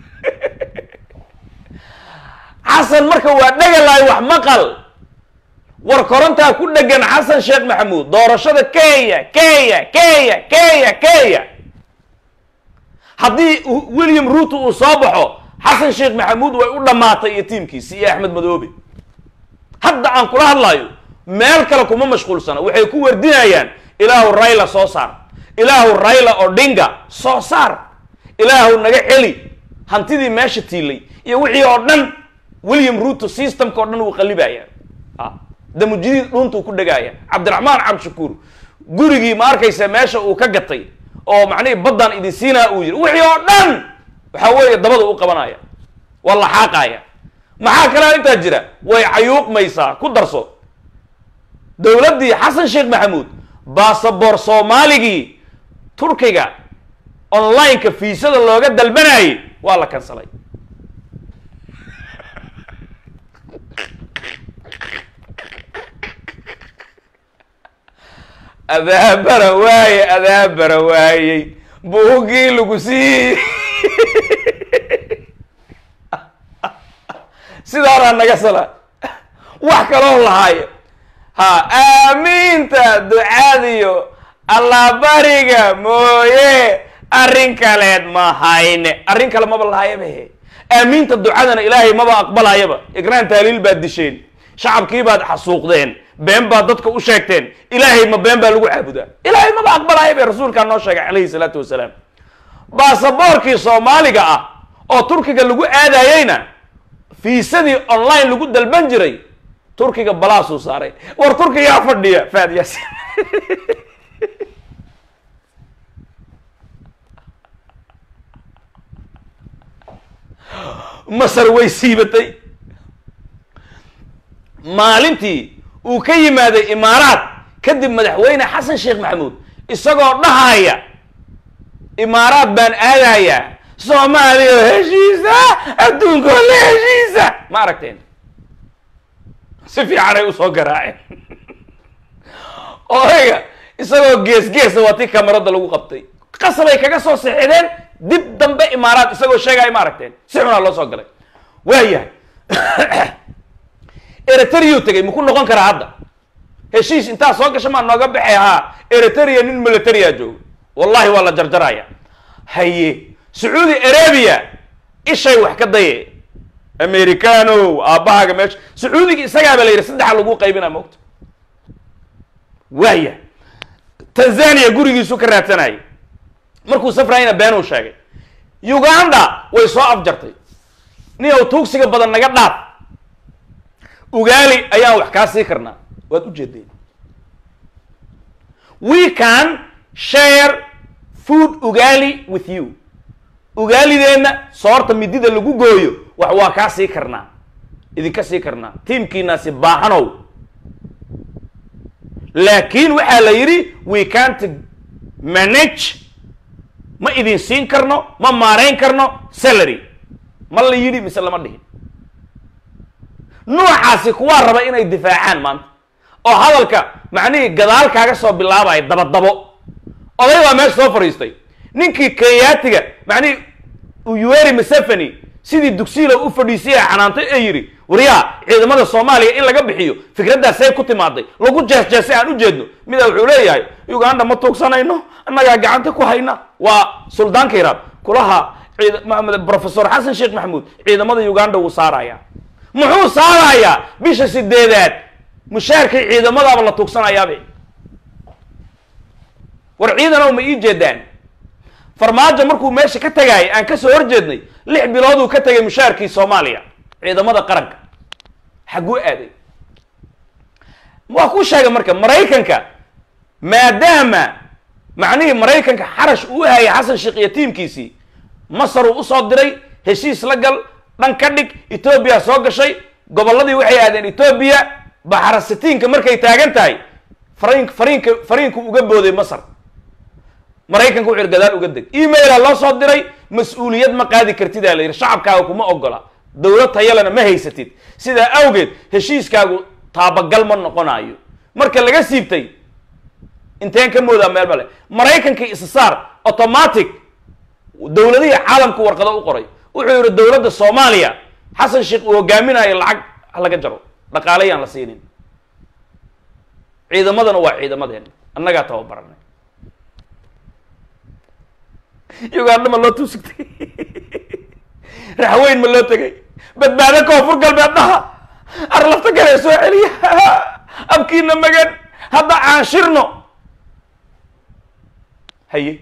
xasan marka waa dhagalay wax maqal war korontaa ku dhegan xasan sheekh maxamuud doorashada kenya kenya kenya kenya kenya haddii william ruto uu soo baxo xasan sheekh maxamuud way u dhammaatay iyo tiimkiisi iyo axmed madoobe hadda aan kula hadlayo meel kale kuma mashquulsana waxay ku wardinayaan ilaahu rayla soo saar ilaahu rayla odinga soo saar ilaahu naga celi hantidii meesha tiilay iyo wixii oo dhan william ruto systemka oo dhan uu qalibaya damujidiid dhuntuu ku dhagaaya cabdiraxmaan cabdishakuur gurigii ma arkaysa meesha uu ka gatay oo macnihii baddan idin siinaa uu yidhi wixii oo dhan waxaa weeye dabada u qabanaya waa la xaaqaya maxaa kalaa intaa jira way cayuuqmaysaa ku darso dowladdii xasan sheekh maxamuud baasaboor soomaaligii turkiga online-ka fiisada looga dalbanayay waa la kansalay adaa bara waaye adaa bara waayey buugii lagu siiyey sidaanaa naga sala wax kaloo lahaayo ha aamiinta ducadiyo allabariga mooye arrin kaleed ma hayne arrin kale maba lahaayaba he aamiinta ducadana ilaahay maba aqbalayaba igraan taaliil baad disheen shacabkii baad xasuuqdeen been baad dadka u sheegteen ilaahay ma been baa lagu caabudaa ilaahay maba aqbalayaba rasuulkaa noo sheegay calayhi salaatu wasalaam baasaboorkii soomaaliga ah oo turkiga lagu aadayeyna fiisadii online lagu dalban jiray turkiga balaasuu saaray war turkigaa fadhiya faad yaasin masar way siibatay maalintii uu ka yimaaday imaaraad kadib madaxweyne xasan sheekh maxamuud isagoo dhahaya imaaraad baan aadayaa soomaaliya oo heshiisa adduunka oo la heshiisa ma aragteen si fiicanay usoo garaaceen odayga isagoo gees geesa waa tii kamarada lagu qabtay qasabay kaga soo sixideen dib dambe imaaraad isagoo sheegaya ma aragteen si xunaa loo soo galay waayahay eritrea tegay maku noqon karaa hadda heshiis intaa soo gasha maa nooga baxay haa eritrea nin militaria joogo wallahi waa la jarjaraya haye sacuudi arabia ishay wax ka daye americano aabbahaaga meesha sacuudiga isagaaba la yidhi saddexa lagu qaybinaa moogta waaya tanzania gurigiisu ka raadsanayay markuu safrayna beenuu sheegay uganda way soo afjartay nin ow tuugsiga badan naga dhaaf ugaali ayaan wax kaa sii karnaa waad u jeedeen we can share food ugaali with you ugaalideenna soorta midida lagu gooyo wax waa kaa sii karnaa idinka sii karnaa tiimkiinaasi baahanow laakiin waxaa la yidhi we can't manage ma idin siin karno ma maarayn karno salary ma la yidhi mise lama dhihin noocaasi kuwaa raba inay difaacaan maanta oo hadalka macnihii gadaal kaaga soo bilaabaya dabadabo oday baa meesha soo fadhiistay ninkii kenyaatiga macnihii uyueri museveni sidii dugsiila u fadhiisaya xanaantay ee yidhi waryaa ciidamada soomaaliya in laga bixiyo fikraddaasay ku timaaday lagu jeesjeesay aan u jeedno midaa wuxuu leeyahay uganda ma tuugsanayno annagaa gacanta ku hayna waa suldaanka iraad kulaha ciid professor xasan sheekh maxamuud ciidamada uganda wuu saarayaa muxuu saarayaa bisha sideedaad mushaarkii ciidamadaaba la tuugsanayaaba war ciidanow ma ii jeedaan farmaajo markuu meesha ka tagaayay aan kasoo horjeednay lix bilooduu ka tegay mushaarkii soomaaliya ciidamada qaranka xagguu aaday waa kuu sheegay marka maraykanka maadaama macnihii maraykanka xarash uu hayay xasan sheekh iyo tiimkiisii masar uu usoo diray heshiis la gal dhan ka dhig etoobiya soo gashay gobolladii waxay aadeen etoobiya baxarasitiinka markay taagan tahay fariin fariinka fariinku uga booday masar maraykanka wuxuu gadaal uga deg emaila loo soo diray mas-uuliyad ma qaadi kartidaa la yidhi shacabkaaga kuma ogola dowlad tayalana ma haysatid sidaa awgeed heshiiskaagu taabagal ma noqonayo marka laga siibtay inteen ka moodaa meel male maraykankii isasaar automatic dowladihii caalamku warqado u qoray wuxuu yidhi dowladda soomaaliya xasan sheekh uu hogaaminayo lacag laga jaro dhaqaalayaan la siinin ciidamadana waa ciidamadeen annagaa tababaranay Uganda ma loo tusigtay raxweyn ma loo tagay badbaado koonfur galbeed dhaha arlafta kale soo celiya abkiina magan hadda aan shirno haye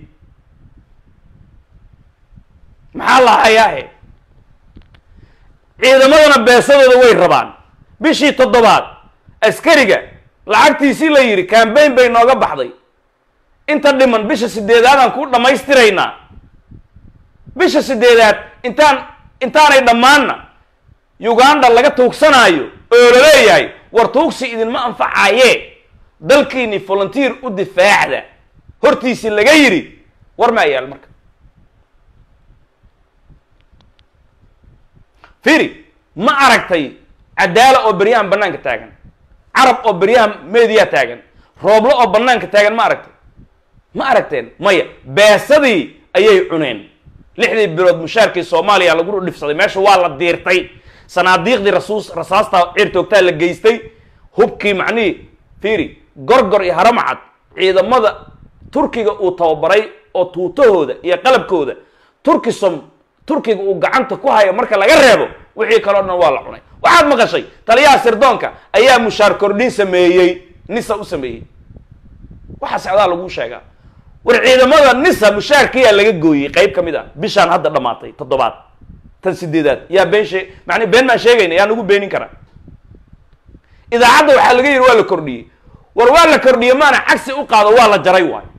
maxaa la hayaahe ciidamadana beesadooda way rabaan bishii toddobaad askariga lacagtiisii la yiri campaign bay nooga baxday inta dhiman bisha sideedaad aan ku dhamaystiraynaa bisha sideedaad intaan intaanay dhammaanna Uganda laga tuugsanaayo oo la leeyahay war tuugsi idin ma anfacaaye dalkiini volunteer u difaacda hortiisi laga yiri war ma yaal marka firi ma aragtay cadaala oo bariyaan banaanka taagan carab oo bariyaan media taagan rooblo oo banaanka taagan ma aragtay ma aragteen maya beesadii ayay cuneen lixdii bilood mushaarkii Soomaaliya lagu dhifsaday meesha waa la diirtay sanaadiiqdii rasuus rasaasta cirtoogtaa la geystay hubkii macnii firi gorgor iyo haramcad ciidamada Turkiga uu tababaray oo tuutahooda iyo qalabkooda Turkisom Turkiga uu gacanta ku hayo marka laga reebo wixii kale oo dhan waa la cunay waxaad maqashay taliyaha sirdoonka ayaa mushaar kordhin sameeyay nisa u sameeyay waxa socdaa lagu sheegaa war ciidamada nisa mushaarkiya laga gooyay qayb kamid ah bishaan hadda dhamaatay toddobaad tan sideedaad yaa been shay macni been ma sheegayna yaa nagu beenin kara idaacadda waxa laga yiri waa la kordhiyay war waa la kordhiyay maana cagsi u qaado waa la jaray waay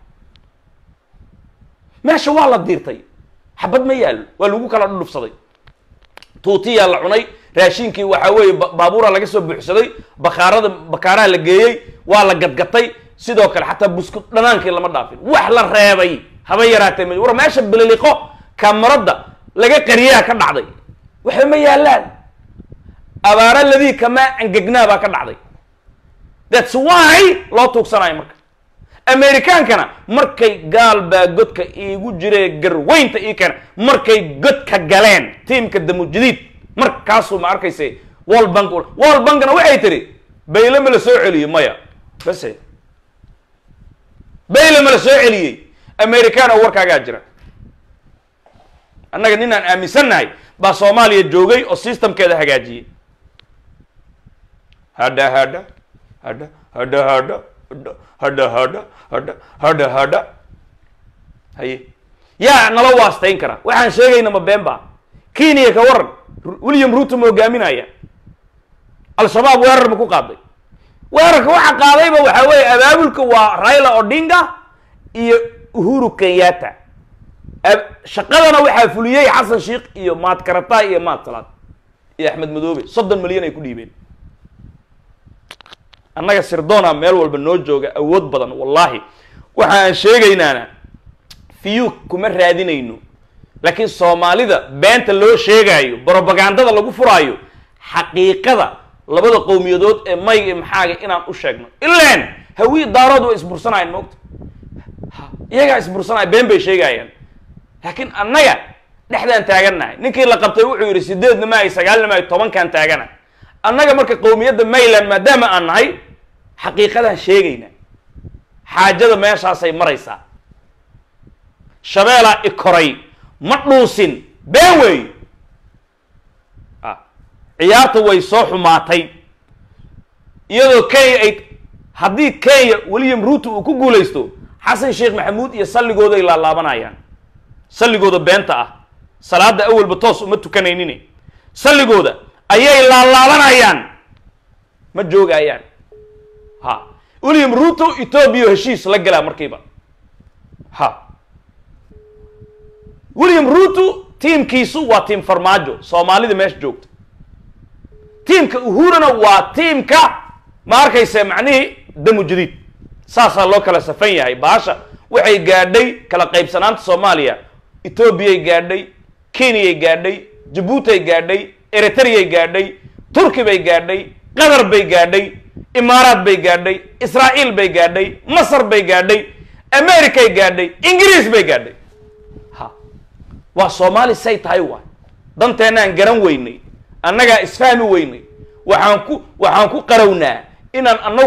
meesha waa la diirtay xabad ma yaal waa lagu kala dhufsaday tuutiya la cunay raashinkii waxa weey baabuura laga soo buuxsaday bakaarada bakaaraha la geeyay waa la gadgatay sidoo kale xataa buskud dhanaankii lama dhaafin wax la reebay haba yaraatay war meesha bililiqo kamarada laga qariyaa ka dhacday waxa ma yaalaan abaara ladii kama angagnaa baa ka dhacday that's why loo tuugsanayo marka Amerikaankana markay gaal baa godka iigu jiree garweynta ii keen markay godka galeen tiimka damujadiid markaasuu ma arkaysay World Bank World Bankna waxay tiri bayle ma la soo celiyo maya bas bayle ma la soo celiyay Amerikaan oo warkaaga jira annaga ninaan aaminsanahay baa Soomaaliya joogay oo systemkeeda hagaajiyay hada hada hada hada hada hada hada hada hada hada haye yaa nala waasteyn kara waxaan sheegayna ma been baa Kenya ka waran William Ruto ma hogaaminaya al-shabaab weerar ma ku qaaday weerarka waxa qaadayba waxa weey abaabulka waa Raila Odinga iyo Uhuru Kenyatta shaqadana waxa fuliyay Xasan Sheikh iyo Maad Karata iyo Maad Salaad iyo Axmed Madoobe soddon milyan ay ku dhiibeen annaga sirdoona meel walba noo jooga awood badan wallahi waxaan sheegaynaana fiyu kuma raadinayno laakiin Soomaalida beenta loo sheegayo propagandada lagu furaayo xaqiiqada labada qowmiyadood ee mayg ee maxaaga inaan u sheegno ilaan hawi daarood way isbursanayeen moogta iyaga isbursanay been bay sheegayaan laakiin annaga dhexdaan taaganahay ninkii la qabtay wuxuu yiri sideed ma ay sagaal ma ay toban kan taagana annaga marka qowmiyada Mayland maadaama aan nahay xaqiiqadan sheegayna xaajada meeshaas ay maraysaa shabeela ikoray ma dhuusin been way ah ciyaartu way soo xumaatay iyadoo Kenya ay haddii Kenya William Ruto uu ku guuleysto Xasan Sheikh Maxamuud iyo salligooda ay laalaabanayaan salligooda beenta ah salaada awalba toos uma tukanaynin salligooda ayay laalaabanayaan ma joogayaan ha William Ruto Ethiopia heshiis la galaa markiiba ha William Ruto teamkiisu waa team farmaajo Soomaalida meesh joogta teamka Uhuruna waa teamka ma arkaysa macnii damujadiid saasa loo kala safan yahay baasha waxay gaadhay kala qaybsanaanta Soomaaliya Ethiopia gaadhay Kenya gaadhay Djibouti gaadhay Eritrea gaadhay Turkey bay gaadhay Qatar bay gaadhay Imaaraat bay gaadhay Israa'iil bay gaadhay Masar bay gaadhay America gaadhay Ingiriis bay gaadhay ha waa Soomaali say tahay waa danteenaan garan weynay annaga isfahmi weynay waxaan ku waxaan ku qarawnaa inaan annagu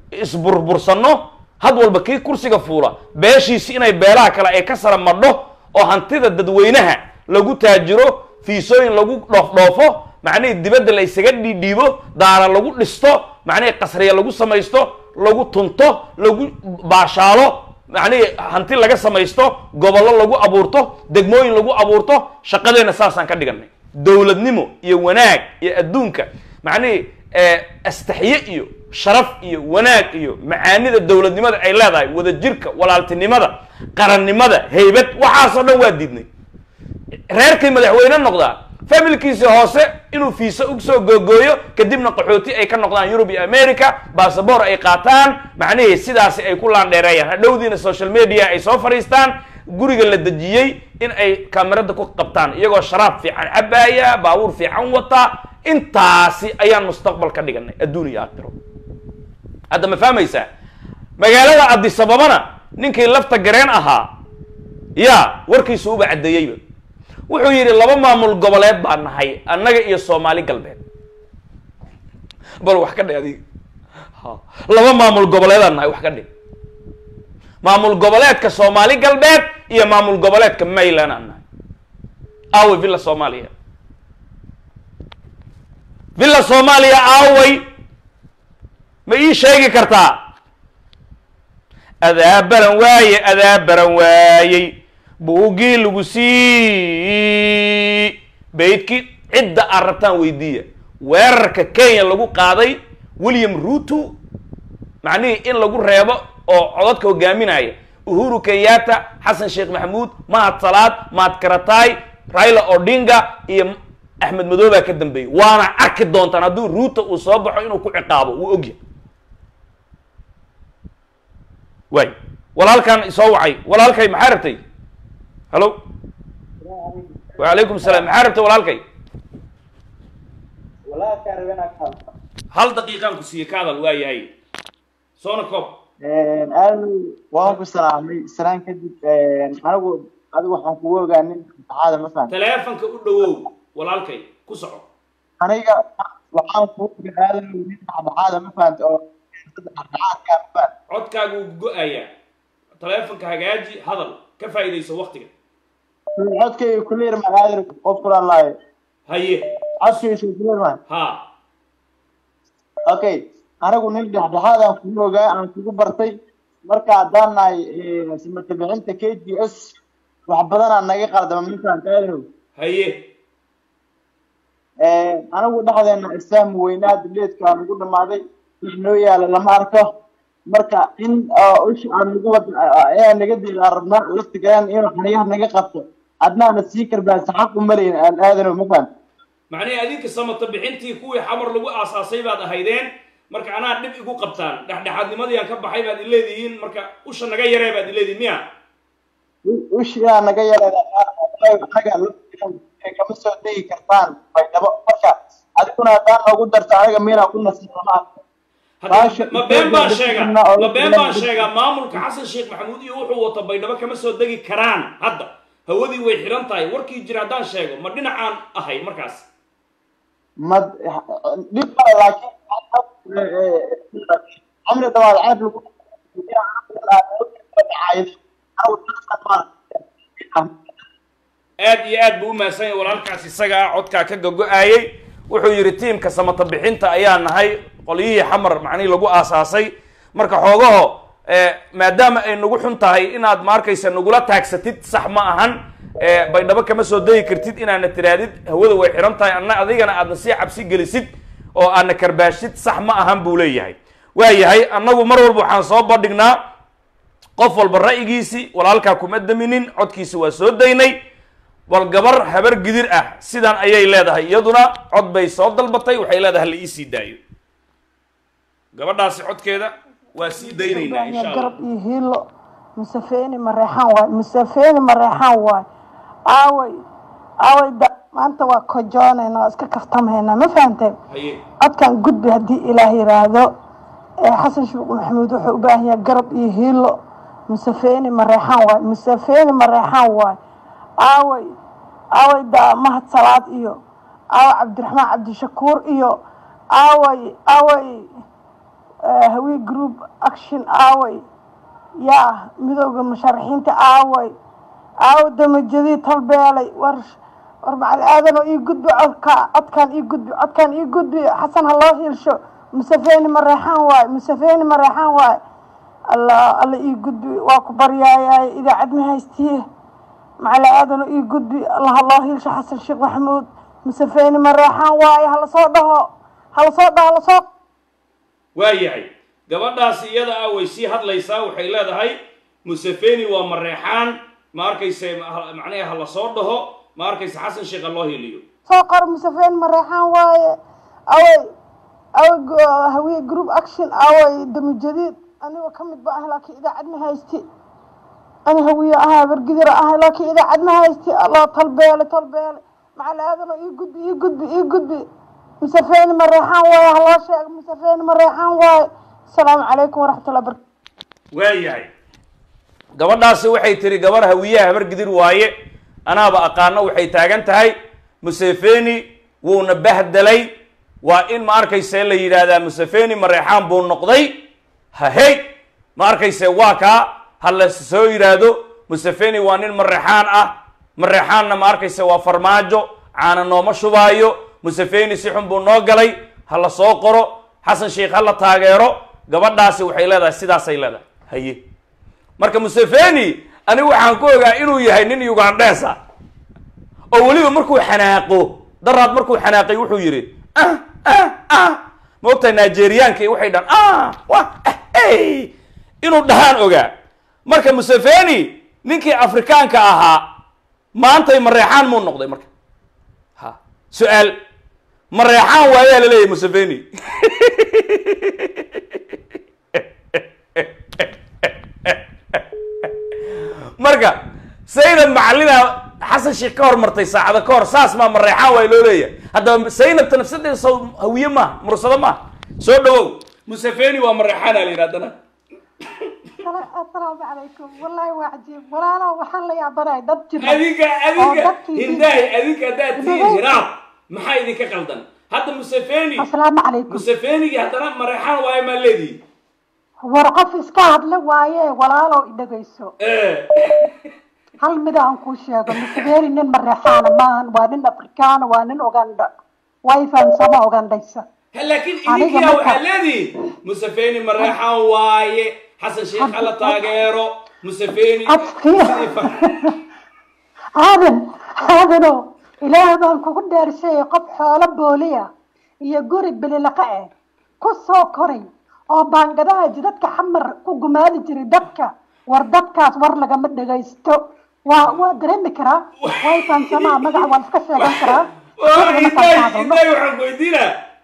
isburbursano had walba kii kursiga fuula beeshiisi inay beelaha kale ay ka sara madho oo hantida dadweynaha lagu taajiro fiisooyin lagu dhoofdhoofo macnaheed dibadda la isaga dhiidhiibo daara lagu dhisto macnaheed qasriya lagu samaysto lagu tunto lagu baashaalo macnaheed hanti laga samaysto gobollo lagu abuurto degmooyin lagu abuurto shaqadeena saasaan ka dhiganay dowladnimo iyo wanaag iyo adduunka macnaheed astaxye iyo sharaf iyo wanaag iyo macaanida dowladnimada ay leedahay wada jirka walaaltinimada qarannimada haybad waxaasoo dhan waa diidnay reerkay madaxweyne noqdaa familkiisi hoose inuu fiisa ugu soo googooyo kadibna qaxooti ay ka noqdaan Europe iyo America passport ay qaataan macnaheed sidaas ay ku laandheereeyaan hadhowdiina social media ay soo fariistaan guriga la dajiyay in ay kamarada ku qabtaan iyagoo sharaab fiican cabaaya baabuur fiican wata intaasi ayaan mustaqbal ka dhiganay adduun iyo aakhiro hadda ma fahmaysaa magaalada Addis Ababana ninkii lafta gareen ahaa ya warkiisu uba cadeeyayba wuxuu yiri laba maamul goboleed baan nahay annaga iyo Soomaali galbeed bal wax ka dhigay ha laba maamul goboleed aan nahay wax ka dhig maamul goboleedka Soomaali galbeed iyo maamul goboleedka Mayland aan nahay aw villa Soomaaliya villa Soomaaliya away ma ii sheegi kartaa adaa baran waaye adaa baran waayey buugii lagu sii beydkii cidda aan rabtaan weydiiya weerarka Kenya lagu qaaday William Ruto macnihii in lagu reebo oo codadka hogaaminaya Uhuru Kenyatta Xasan Sheekh Maxamuud Mahad Salaad Mahad Karatay Raila Odinga iyo Ahmed Madoobe ka dambeeyay waana arki doontaan hadduu Ruto uu soo baxo inuu ku ciqaabo uu ogyahay way walaalkan soo wacay walaalkay maxaa rabtay hello wa alaykum asalaam maxaa rabtay walaalkay walaalka rabena kal hal daqiiqan ku siiyay ka hadal waa yahay soona koob een aan waan ku salaamay salaan kadib een anigu adigu waxaan ku ogaanin saxaada ma fahmin teleefanka u dhawow walaalkay ku soco aniga waxaan ku ogaanin saxaada ma fahmin oo saxaadka ma fahmin codkaagu go'aya teleefanka hagaaji hadal ka faa'iideyso waqtiga codkay kulleer magaalada qof kula laay haye codkay kulleer ma ha okay anigu nin dhaxdhaxaad aan ku ogaa aan kugu bartay marka haddaanay simata bixinta K G S wax badan aan naga qaldama midaan taayro haye ee anigu dhaxdeena islaam weynaad leedka aan ugu dhamaaday inoo yaala lama arko marka in ush aan ugu ee naga diilaan rabnaa laftigaan inuu xaniyaha naga qabto adnaana sii karbaa saxaq u maleyn aan aadano ma fahmin macnaheed adinka samata bixintii kuwii xamar lagu aasaasay baad ahaydeen marka anaa dib igu qabtaan dhaxdhaxaadnimadii aan ka baxay baad ileedihiin marka usha naga yaree baad ileedihiin miya usha naga yaree anaga kama soo degi kartaan baydhabo marka adiguna haddaan noogu darto aniga meelaa ku nasiimaa ma been baan sheegaa ma been baan sheegaa maamulka Xasan Sheekh Maxamuud iyo wuxuu wato baydhabo kama soo degi karaan hadda hawadii way xiran tahay warkii jira haddaan sheego ma dhinacaan ahay markaas ma dhib kale laakiin عمري طبعا عارف لو aad iyo aad buu u maasan yahay walaalkaas isaga ah codkaa ka gogo'ayay wuxuu yiri tiimka samata bixinta ayaa nahay qoliyihii xamar macnii lagu aasaasay marka xoogaho maadaama ay nagu xun tahay inaad maarkaysa nagula taagsatid sax ma ahan baydhabo kama soo degi kartid inaana tiraadid hawada way xiran tahay anna adigana aadna sii cabsi gelisid oo aana karbaashid sax ma ahan buu leeyahay waa yahay annagu mar walba waxaan soo bandhignaa qof walba ra'yigiisii walaalkaa kuma daminin codkiisi waa soo daynay bal gabar habar gidir ah sidan ayay leedahay iyaduna cod bay soo dalbatay waxay leedahay la ii sii daayo gabadhaasi codkeeda waa sii daynaynaa insha Allah garab iyo hilo مسافيني مريحان واي مسافيني مريحان واي اوي اوي دا maanta waa kojoonayna waa iska kaftamhayna ma fahanteen codkan gudbi haddii ilaahay yiraahdo ee xasan sheekh maxamuud wuxuu u baahan yahay garab iyo hilo مسافيني مريحان واي مسافيني مريحان واي اوي اوي دا mahad salaad iyo aw cabdiraxmaan cabdishakuur iyo اوي اوي هوي جروب أكشن آوي يا مدوق المشارحين تآوي آو دم الجديد طلبالي ورش وربع الآذن ويقود بعضك أتكان يقود أتكان يقود حسن الله يرشو مسافين مريحان واي مسافين مريحان واي الله الله يقود واكبر يا إذا عدمي هايستيه مع الآذن ويقود الله الله يرشو حسن الشيخ محمود مسافين مريحان واي هلا صوته هلا صوته هلا صوت waayahay gabadhaas iyada ah way sii hadlaysaa waxay leedahay Museveni waa mareexaan ma arkaysa macnaheedu hala soo dhaho ma arkaysa xasan sheekh loo heliyo soo qor Museveni mareexaan waaye away away hawiye group action away dam jadiid aniga kamid ba ah laakiin idaacad ma haysti ana hawiye ah bargidira ah laakiin idaacad ma haysti Allah talbeele talbeele macalaadana ii gudbi ii gudbi ii gudbi مسافين مريحان واي الله شيخ مسافين مريحان واي السلام عليكم ورحمة الله وبركاته waayahay gabadhaasi waxay tiri gabar hawiyaha habar gidir waaye anaaba aqaano waxay taagan tahay Museveni wuuna bahdalay waa in ma arkaysa la yiraahdaa Museveni mareexaan buu noqday ha hey ma arkaysa waa ka hal soo yiraahdo Museveni waa nin mareexaan ah mareexaanna ma arkaysa waa farmaajo caana nooma shubaayo Museveni si xun buu noo galay hala soo qoro xasan sheekh hala taageero gabadhaasi waxay leedahay sidaas ay leedahay haye marka Museveni ani waxaan ku ogaa inuu yahay nin Ugandese ah oo waliba markuu xanaaqo daraad markuu xanaaqay wuxuu yiri ah ah ah moogta Nigerianka waxay dhan ah wa eh inuu dhahaan ogaa marka Museveni ninkii Afrikaanka ahaa maanta mareexaan muu noqday marka ha su'aal mareexaan waayaa la leeyahay Museveni marka Zaynab macallina xasan sheekh ka hormartay saacada ka hor saas ma mareexaan way loo leeyahay hadda Zaynab tanafsadeeda soo hawiye ma mursada ma soo dhawow Museveni waa mareexaan la yiraahdaa السلام عليكم والله واعجب ولا لا وحنا يا بنات دد جرا أذيك أذيك هنداي أذيك دات جرا ما حي ذيك قلدن هذا Museveni السلام عليكم Museveni هذا مريحان واي ما الذي ورقف إسكاد له واي ولا لا إدقيسو إيه هل مدى أنكو شيء Museveni نن مريحان مان وانن أفريقيان وانن أوغندا واي فان سما أوغندايسا لكن إذيك يا الذي Museveni مريحان واي حسن شيخ على تاجره Museveni هذا هذا نو إله بان كقول دار شيء قب حالة بولية يجوري باللقاء كسو كوري أو بانجدا جدك حمر كجمال جردك وردك أصور لك مدة جايستو ودريم كرا واي كان سما مجا والفكسة كرا إذا إذا يحب يدينا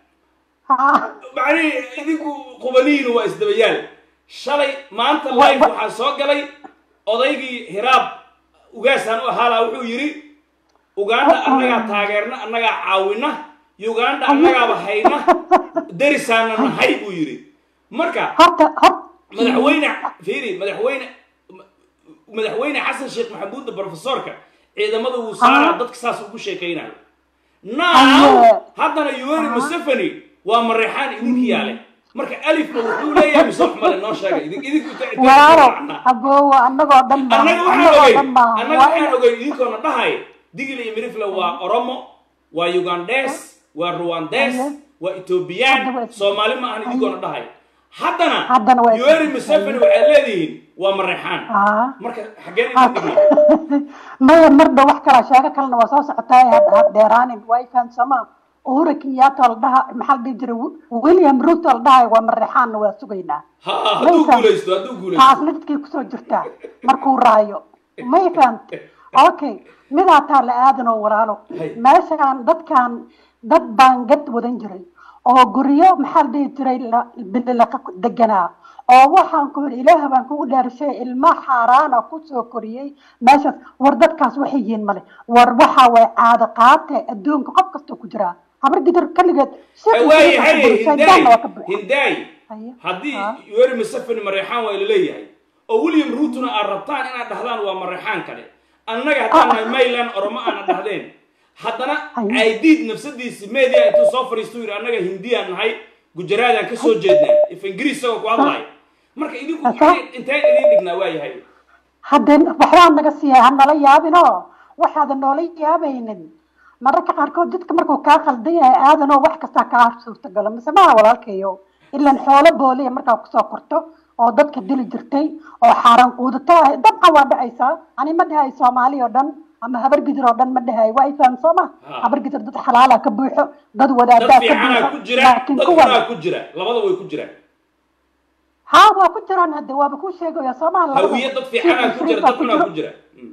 معني إذا قبلين وإستبيان shalay maanta live waxa soo galay odaygii hiraab ugaasan oo hala wuxuu yiri Uganda annaga taageerna annaga caawina Uganda annaga bahayna darisaana nahay uu yiri marka madaxweyne fiiri madaxweyne madaxweyne xasan sheekh maxamuud professorka ciidamada uu saaray dadka saas ugu sheekaynayo naa haddana Yoweri Museveni waa mareexaan idinka yaale marka alif wuxuu leeyahay misoo xmal noo sheegay idin idinku walaalo aboo anagoo dhan ma anagoo dhan ma anagoo waxaan ogay idinkoona dhahay digil iyo mirifla waa Oromo waa Ugandese waa Rwandese waa Ethiopian Soomaali ma ahan idinkoona dhahay haddana Yoweri Museveni waxay leeyihiin waa mareexaan marka xageen idin ma marba wax kala sheega kalena waa soo socotaa had dheeraanin way fan sama أورك يا تلدها محل بيجرو ويليام روت تلدها ومريحان وسوينا. ها هدو قوليستو هدو قوليستو. ها أصلت كي كسر جرتا مركو رايو ما يفهمت. أوكي ماذا تعال آدنا ورالو ماشي كان ضد كان ضد بانجت ودنجري أو قريو محل بيجري لا باللقا دجنا أو وحن كور إله بنكون درسي المحارانة كسر كوريي ماشي وردت كاس وحيين ملي وروحة وعادة قاطع الدون قب كستو كجرا عمر قدر كلجت واي هاي هنداي هنداي هدي يوري مسفن مريحان ولا ليه او ويليام روتنا الربطان انا دهلان ومريحان كله انغا هدان ميلان اورما انا دهدين حدنا عيديد نفسديس ميديا تو سو فريستو انغا هنديان هاي gujaraad aan ka soo jeednaa if ingiriis isagoo ku hadlaaya marka idinku intaan idin dhignaa waa yahay haddeen waxbaa naga siiyay ha nala yaabinoo waxaadan noola yaabaynin mararka qaarkood dadka markuu kaa khaldan yahay aadanoo wax kastaa kaa suurtagalo mise maha walaalkayo ilan xoolo booliya markaa kusoo korto oo dadka dili jirtay oo xaaran quudato dabcan waa dhacaysaa ani ma dhahay soomaali oo dhan ama habar gidir oo dhan ma dhahay waa ifaan soo ma habar gidir dad xalaala ka buuxo dad wadaadaa ka buuxo laakiin kuwa ku jira labada way ku jiraan ها وكنت أنا هذا وبكون شيء يا سامع الله هوية ضد في حنا كجرة ضد حنا كجرة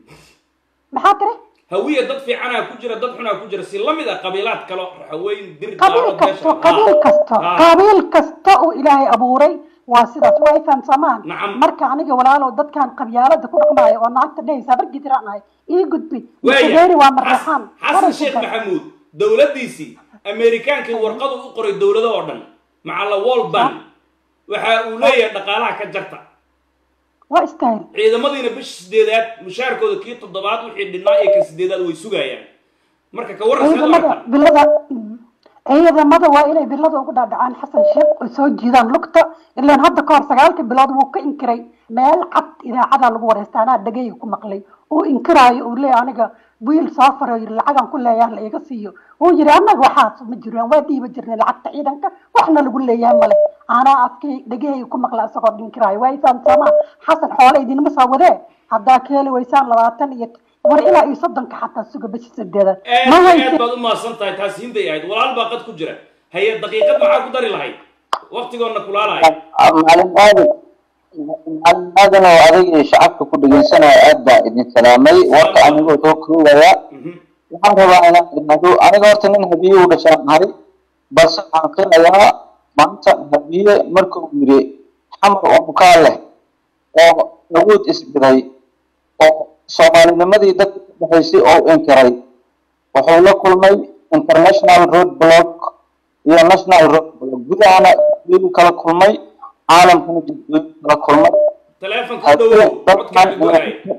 محاضرة هوية ضد في حنا كجرة ضد حنا كجرة سلم إذا قبيلات كلا حوين دير قبيل كستو قبيل كستو قبيل كستو إلهي أبوري واسدة سويفان سامان نعم مركا عنيك ولا لو ضد كان قبيلات كل قبايا وأنا أكتر ليه سافر جدراناي إيه قد بي غيري وامرحان حسن الشيخ محمود دولة ديسي أمريكان كي ورقضوا أقرأ الدولة ده أردن مع الوول بان waxa uu leeyahay dhaqaalaha ka jarta waa istaayl ciidamadiina bish sideedaad mushaarkooda kii toddobaad wixii dhinaa ee ka sideedaad way sugayaan marka ka waran ciidamada bilada ciidamada waa inay bilada ugu dhaadhacaan xasan sheekh oo soo jiidaan lugta ilaan hadda ka hor sagaalka bilood wuu ka inkiray meel cad idaacada lagu wareystaanaa dhagayga ku maqlay uu inkiraayo uu leeyahay aniga wiil soo faray lacagan ku leeyahay la iga siiyo uu yiri anaga waxaas ma jiraan waa dhiiba jirnay lacagta ciidanka waxna lagu leeyahay male ana afkay dhagayga ku maqla asagoo dhinkiraayo waa isaan sama xasan xoolo idin ma soo wadee hadda keeli waysaan labaatan iyo war ilaa iyo soddonka xataa suga bishi sideedad ma haysid baad u maasan tahay taas hinday ahayd walaal baa qad ku jira haye daqiiqad maxaa ku dari lahayd waqtigoona kulaalahay macallin aadam aadan oo adiga shacabka ku dhageysanaya aad baa idin salaamay warka anigoo soo koobaya waxaan rabaa inaan idmaado aniga horta nin habiye u dhashaan ahay balse waxaan qirayaa maanta habiye markuu yiri xamar oo bukaa leh oo awood isbiday oo soomaalinimadii dadka ka dhaxaysay oo inkiray wuxuu la kulmay international road block iyo national road block gudahana uu kala kulmay caalamkuna jiddu kala kulmay telefonka dhow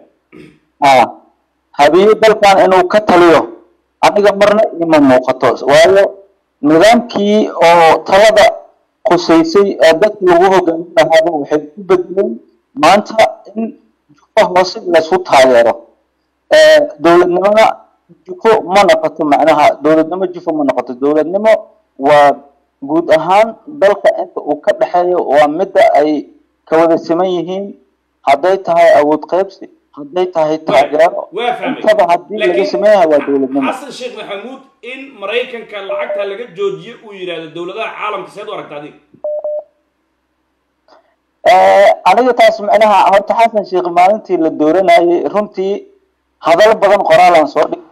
ah habiye dalkan inuu ka taliyo aniga marna ima muuqato waayo nidaamkii oo talada qusaysay ee dadka lagu hogaamin lahaaba waxay ku bedeleen maanta in jufa hoose laisku taageero dowladnimona jufo ma noqoto macnaha dowladnimo jufo ma noqoto dowladnimo waa guud ahaan dalka inta uu ka dhaxeeyo waa midda ay ka wada siman yihiin hadday tahay awood qaybsi hadday tahay taageero intaba haddii laga sameeyahay waa dowladnimo xasan sheekh maxamuud in maraykanka lacagta laga joojiyo uu yiraahdo dowladaha caalamka seed u aragtaa adiga aniga taas macnaha horta xasan sheekh maalintii la dooranayay runtii hadal badan qoraalaan soo dhig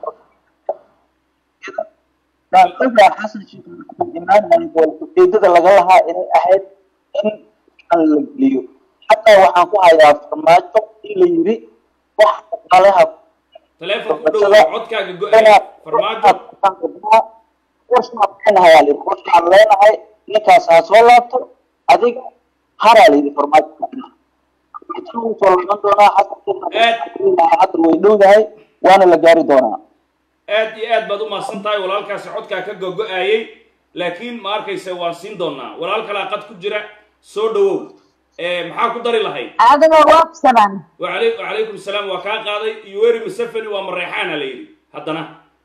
daanqada xasan sheekh imaanay ujeedada laga lahaa inay ahayd in aan la geliyo xataa waxaan ku hayaa farmaajo in la yiri wax dhaqaalaha telefonka dhow codkaaga go'ay farmaajo waxaan hayaa waxaan leenahay ninkaas ha soo laabto adiga haraa la yiri farmaajo intuu soo laaban doonaa xasan hadda way dhowdahay waana la gaari doonaa aad iyo aad baad u maasan tahay walaalkaasi codkaa ka gogo'ayay laakiin ma arkaysa waan siin doonaa walaal kalaa qad ku jira soo dhawow maxaa ku dari lahayd aadama waabsadan wacalaykum salaam waa kaa qaaday yuweri musafani waa mareexaana la yidhi haddana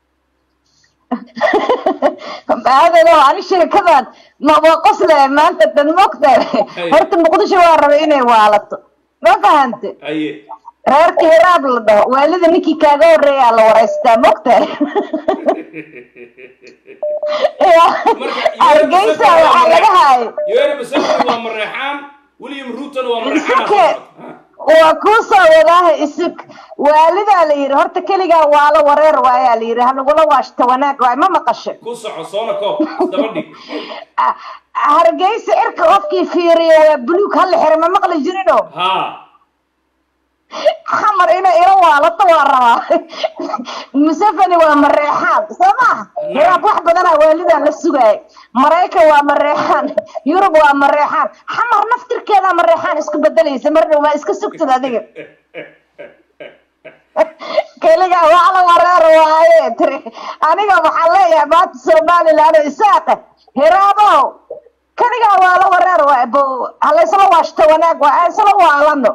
aadano ani shirkadan waa qosle maanta dan mogtahay horta muqdisho waa rabay inay waalato ma fahante aye reerka hiraab la dhaho waalida ninkii kaaga horeeyaa la waraystaa mogtahay hargeysa waxaa laga haayay yuweri musafani waa mareexaan william ruton waa mareexaan waa kuu soo wadaaha isug waalidaa la yidhi horta keligaa waala wareer waayaa la yidhi hanagula waashta wanaag waay ma maqashe ku soco soona koob daba dhig hargeysa cirka qofkii fiiriyo waa buluug halla xire ma maqli jirino ha xamar ina ila waalato waa rabaa musafani waa mareexaan soo maaha hiraab wax badanaa waalidaa la sugaayay maraykan waa mareexaan yurub waa mareexaan xamar naftirkeedaa mareexaan isku bedelaysa mar dhow maa iska sugtad adiga keligaa waa la wareer waaye tiri aniga waxaan leeyahay maanta somaliland isaaqe hiraabow كنيجا ولا ورر وابو على سلا واشت وناق وأسلا وعلنا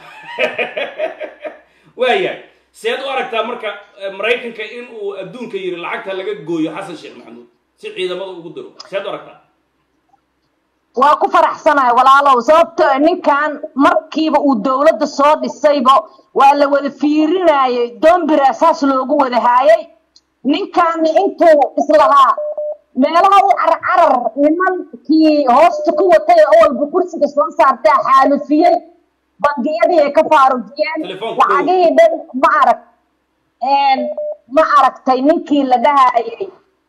وياي سيد أركتا مركا مريكن كإن ودون كير العقد هلا جوي حسن شيخ محمود سيد إذا ما قدروا سيد أركتا waa ku faraxsanahay walaalow sababtoo ninkan markiiba uu dawladda soo dhisayba waa la wada fiirinayay doombir asaas loogu wada haayay ninkan intuu islahaa meelaha uu carcarar nimankii hoosta ku watay oo walba kursiga soo saartay xaalufiyay bangiyadii ay ka faarujiyeen lacagihii dhan ma arag ma aragtay ninkii la dhahayay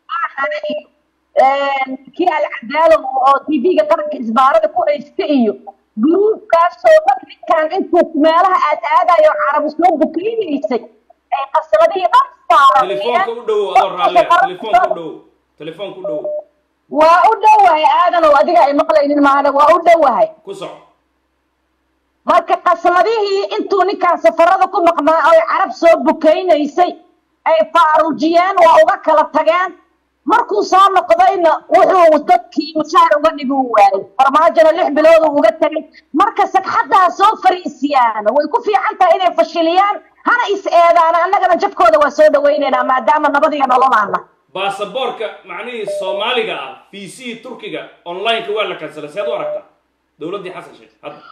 كي العدالة أو تي في قطرك إسبارة كو إستئيو جروب كاسو بك كان أنتو مالها أتادا يو عرب سلوك بكليني يسي أي قصة دي قصة تليفون كودو أدور عليه تليفون كودو تليفون كودو وأودو هاي آدنا وأدقى أي مقلين معنا وأودو هاي كسر marka qasladihii intuu ninkaan safarada ku maqnaa ay carab soo bukaynayay ay faarujiyeen waa uga kala tageen markuu soo noqdayna wuxuu dadkii mushaar uga dhigi waayay farmaajana lix bilood uga tagay marka sagxadaa soo fariisiyaan way ku fiican tahay inay fashiliyaan hana is eedaan annagana jabkooda waa soo dhaweynaynaa maadaama nabadiga nololaana baasaboorka macnihii Soomaaliga ah V C Turkiga online ka waa la kansalay seed u aragtaa dawladii xasan sheekh hadda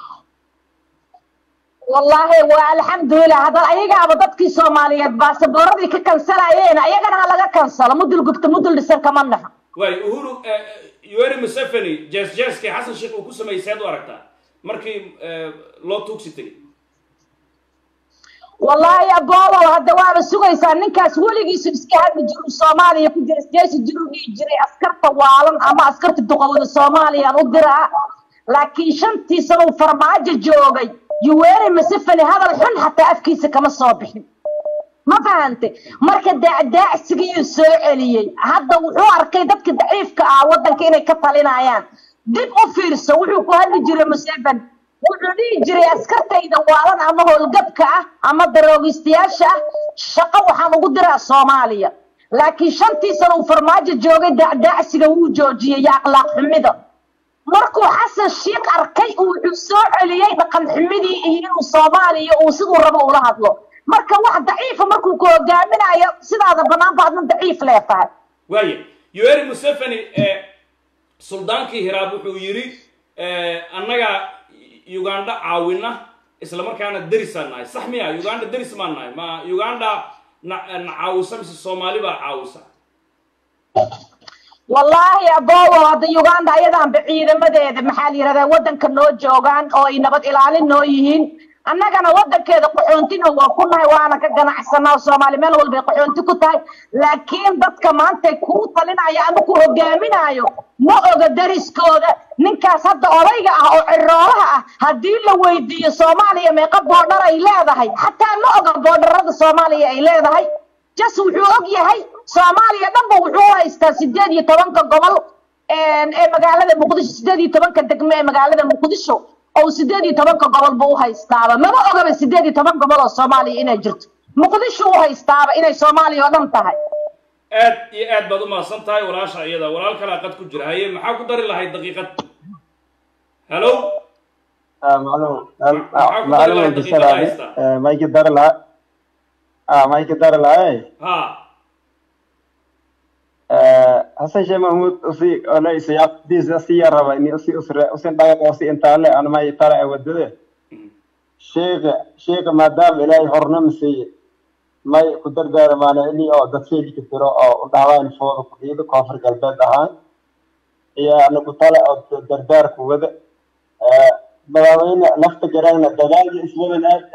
والله والحمد لله هذا أيها أبو ضدك الصومالية بس بوردي ككنسل أينا أيها أنا هلا كنسل مدل قلت مدل لسه كمان نحن. واي أهورو يوري مسافني جاس جاس كي حسن شيخ وكوسة ما يساعد ورقتها مركي لو توكسيتي. والله يا بابا هذا وارد السوق يسأل نكاس ولي يسوس كهاد بجرو الصومالي يكون جرس جاس الجرو يجري أسكر طوالن أما أسكر الدقوة الصومالية نقدرها لكن شنتي سنو فرماج الجوجي. يواري مسفني هذا الحن حتى أفكيس كما الصبح ما فهمت مركز داع داع سجي السؤالية هذا وحوار كيدك ضعيف كعوضا كينا كطالين عيان دب أوفيرس وحوك هذا جري مسفن وحولي جري أسكرت إذا وعلن أما هو الجبكة أما الدروغيستياشة شقة وحنا قدرة الصومالية لكن شنتي سنو فرماج الجوجي داع داع سجي وجوجي يا أخلاق حمده markuu xasan sheekh arkay uu soo celiyay dhaqan xumidii iyo Soomaaliya oo sidoo rabo ula hadlo marka wax daciif markuu ku hogaaminayo sidaada banaan baadna daciif leeyahay waaye Yoweri Museveni ee suldaankii Hiraab wuxuu yiri annaga Uganda caawina isla markaana darisanaay sax miya Uganda daris maanaay ma Uganda caawisa mise Soomaali baa caawisa والله يا بابا هذا يوغندا أيضا بعيد مدة محلي هذا ودن كنو جوغان أو ينبت إلى النويين أنا كنا ودن كذا قحونتين وكنا وأنا كنا حسنا وصومالي من أول بقحونتي كتاي لكن بس كمان تكون طلنا يا أمكو جامنا يو ما أقدرش كذا نكاس هذا أوريجا أو الراه هدي لو يدي صومالي ما يقبل بودر إلى هاي حتى ما أقبل بودر هذا صومالي إلى هاي جس وحوق يهاي Soomaaliya dhanba wuxuu haystaa sideed iyo toban gobol ee magaalada Muqdisho sideed iyo toban degmo ee magaalada Muqdisho oo sideed iyo toban gobol buu haystaa ma ogaba sideed iyo toban gobol oo Soomaaliya inay jirto Muqdisho uu haystaa inay Soomaaliya oo dhan tahay aad iyo aad baad u maasan tahay walaasha iyada walaal kala qad ku jira haye maxaa ku dari lahayd daqiiqad hello ah macluum macluum bisalaam ma yiki dar la ah ma yiki dar la ha حسن شيخ محمود أسي أنا إسياب ديز أسي ربا إني أسي أسرة أسي دايق أسي إنتالي أنا ما يطلع ودده شيخ شيخ ما دام إلهي حرنا مسي ما يقدر دار معنا إني أو دفيلي كتير أو دعوان فوق كتير كافر قلبه دهان هي أنا بطلع أو در دار كوده بلاوين لفت جرينا دجاج اسمه من أب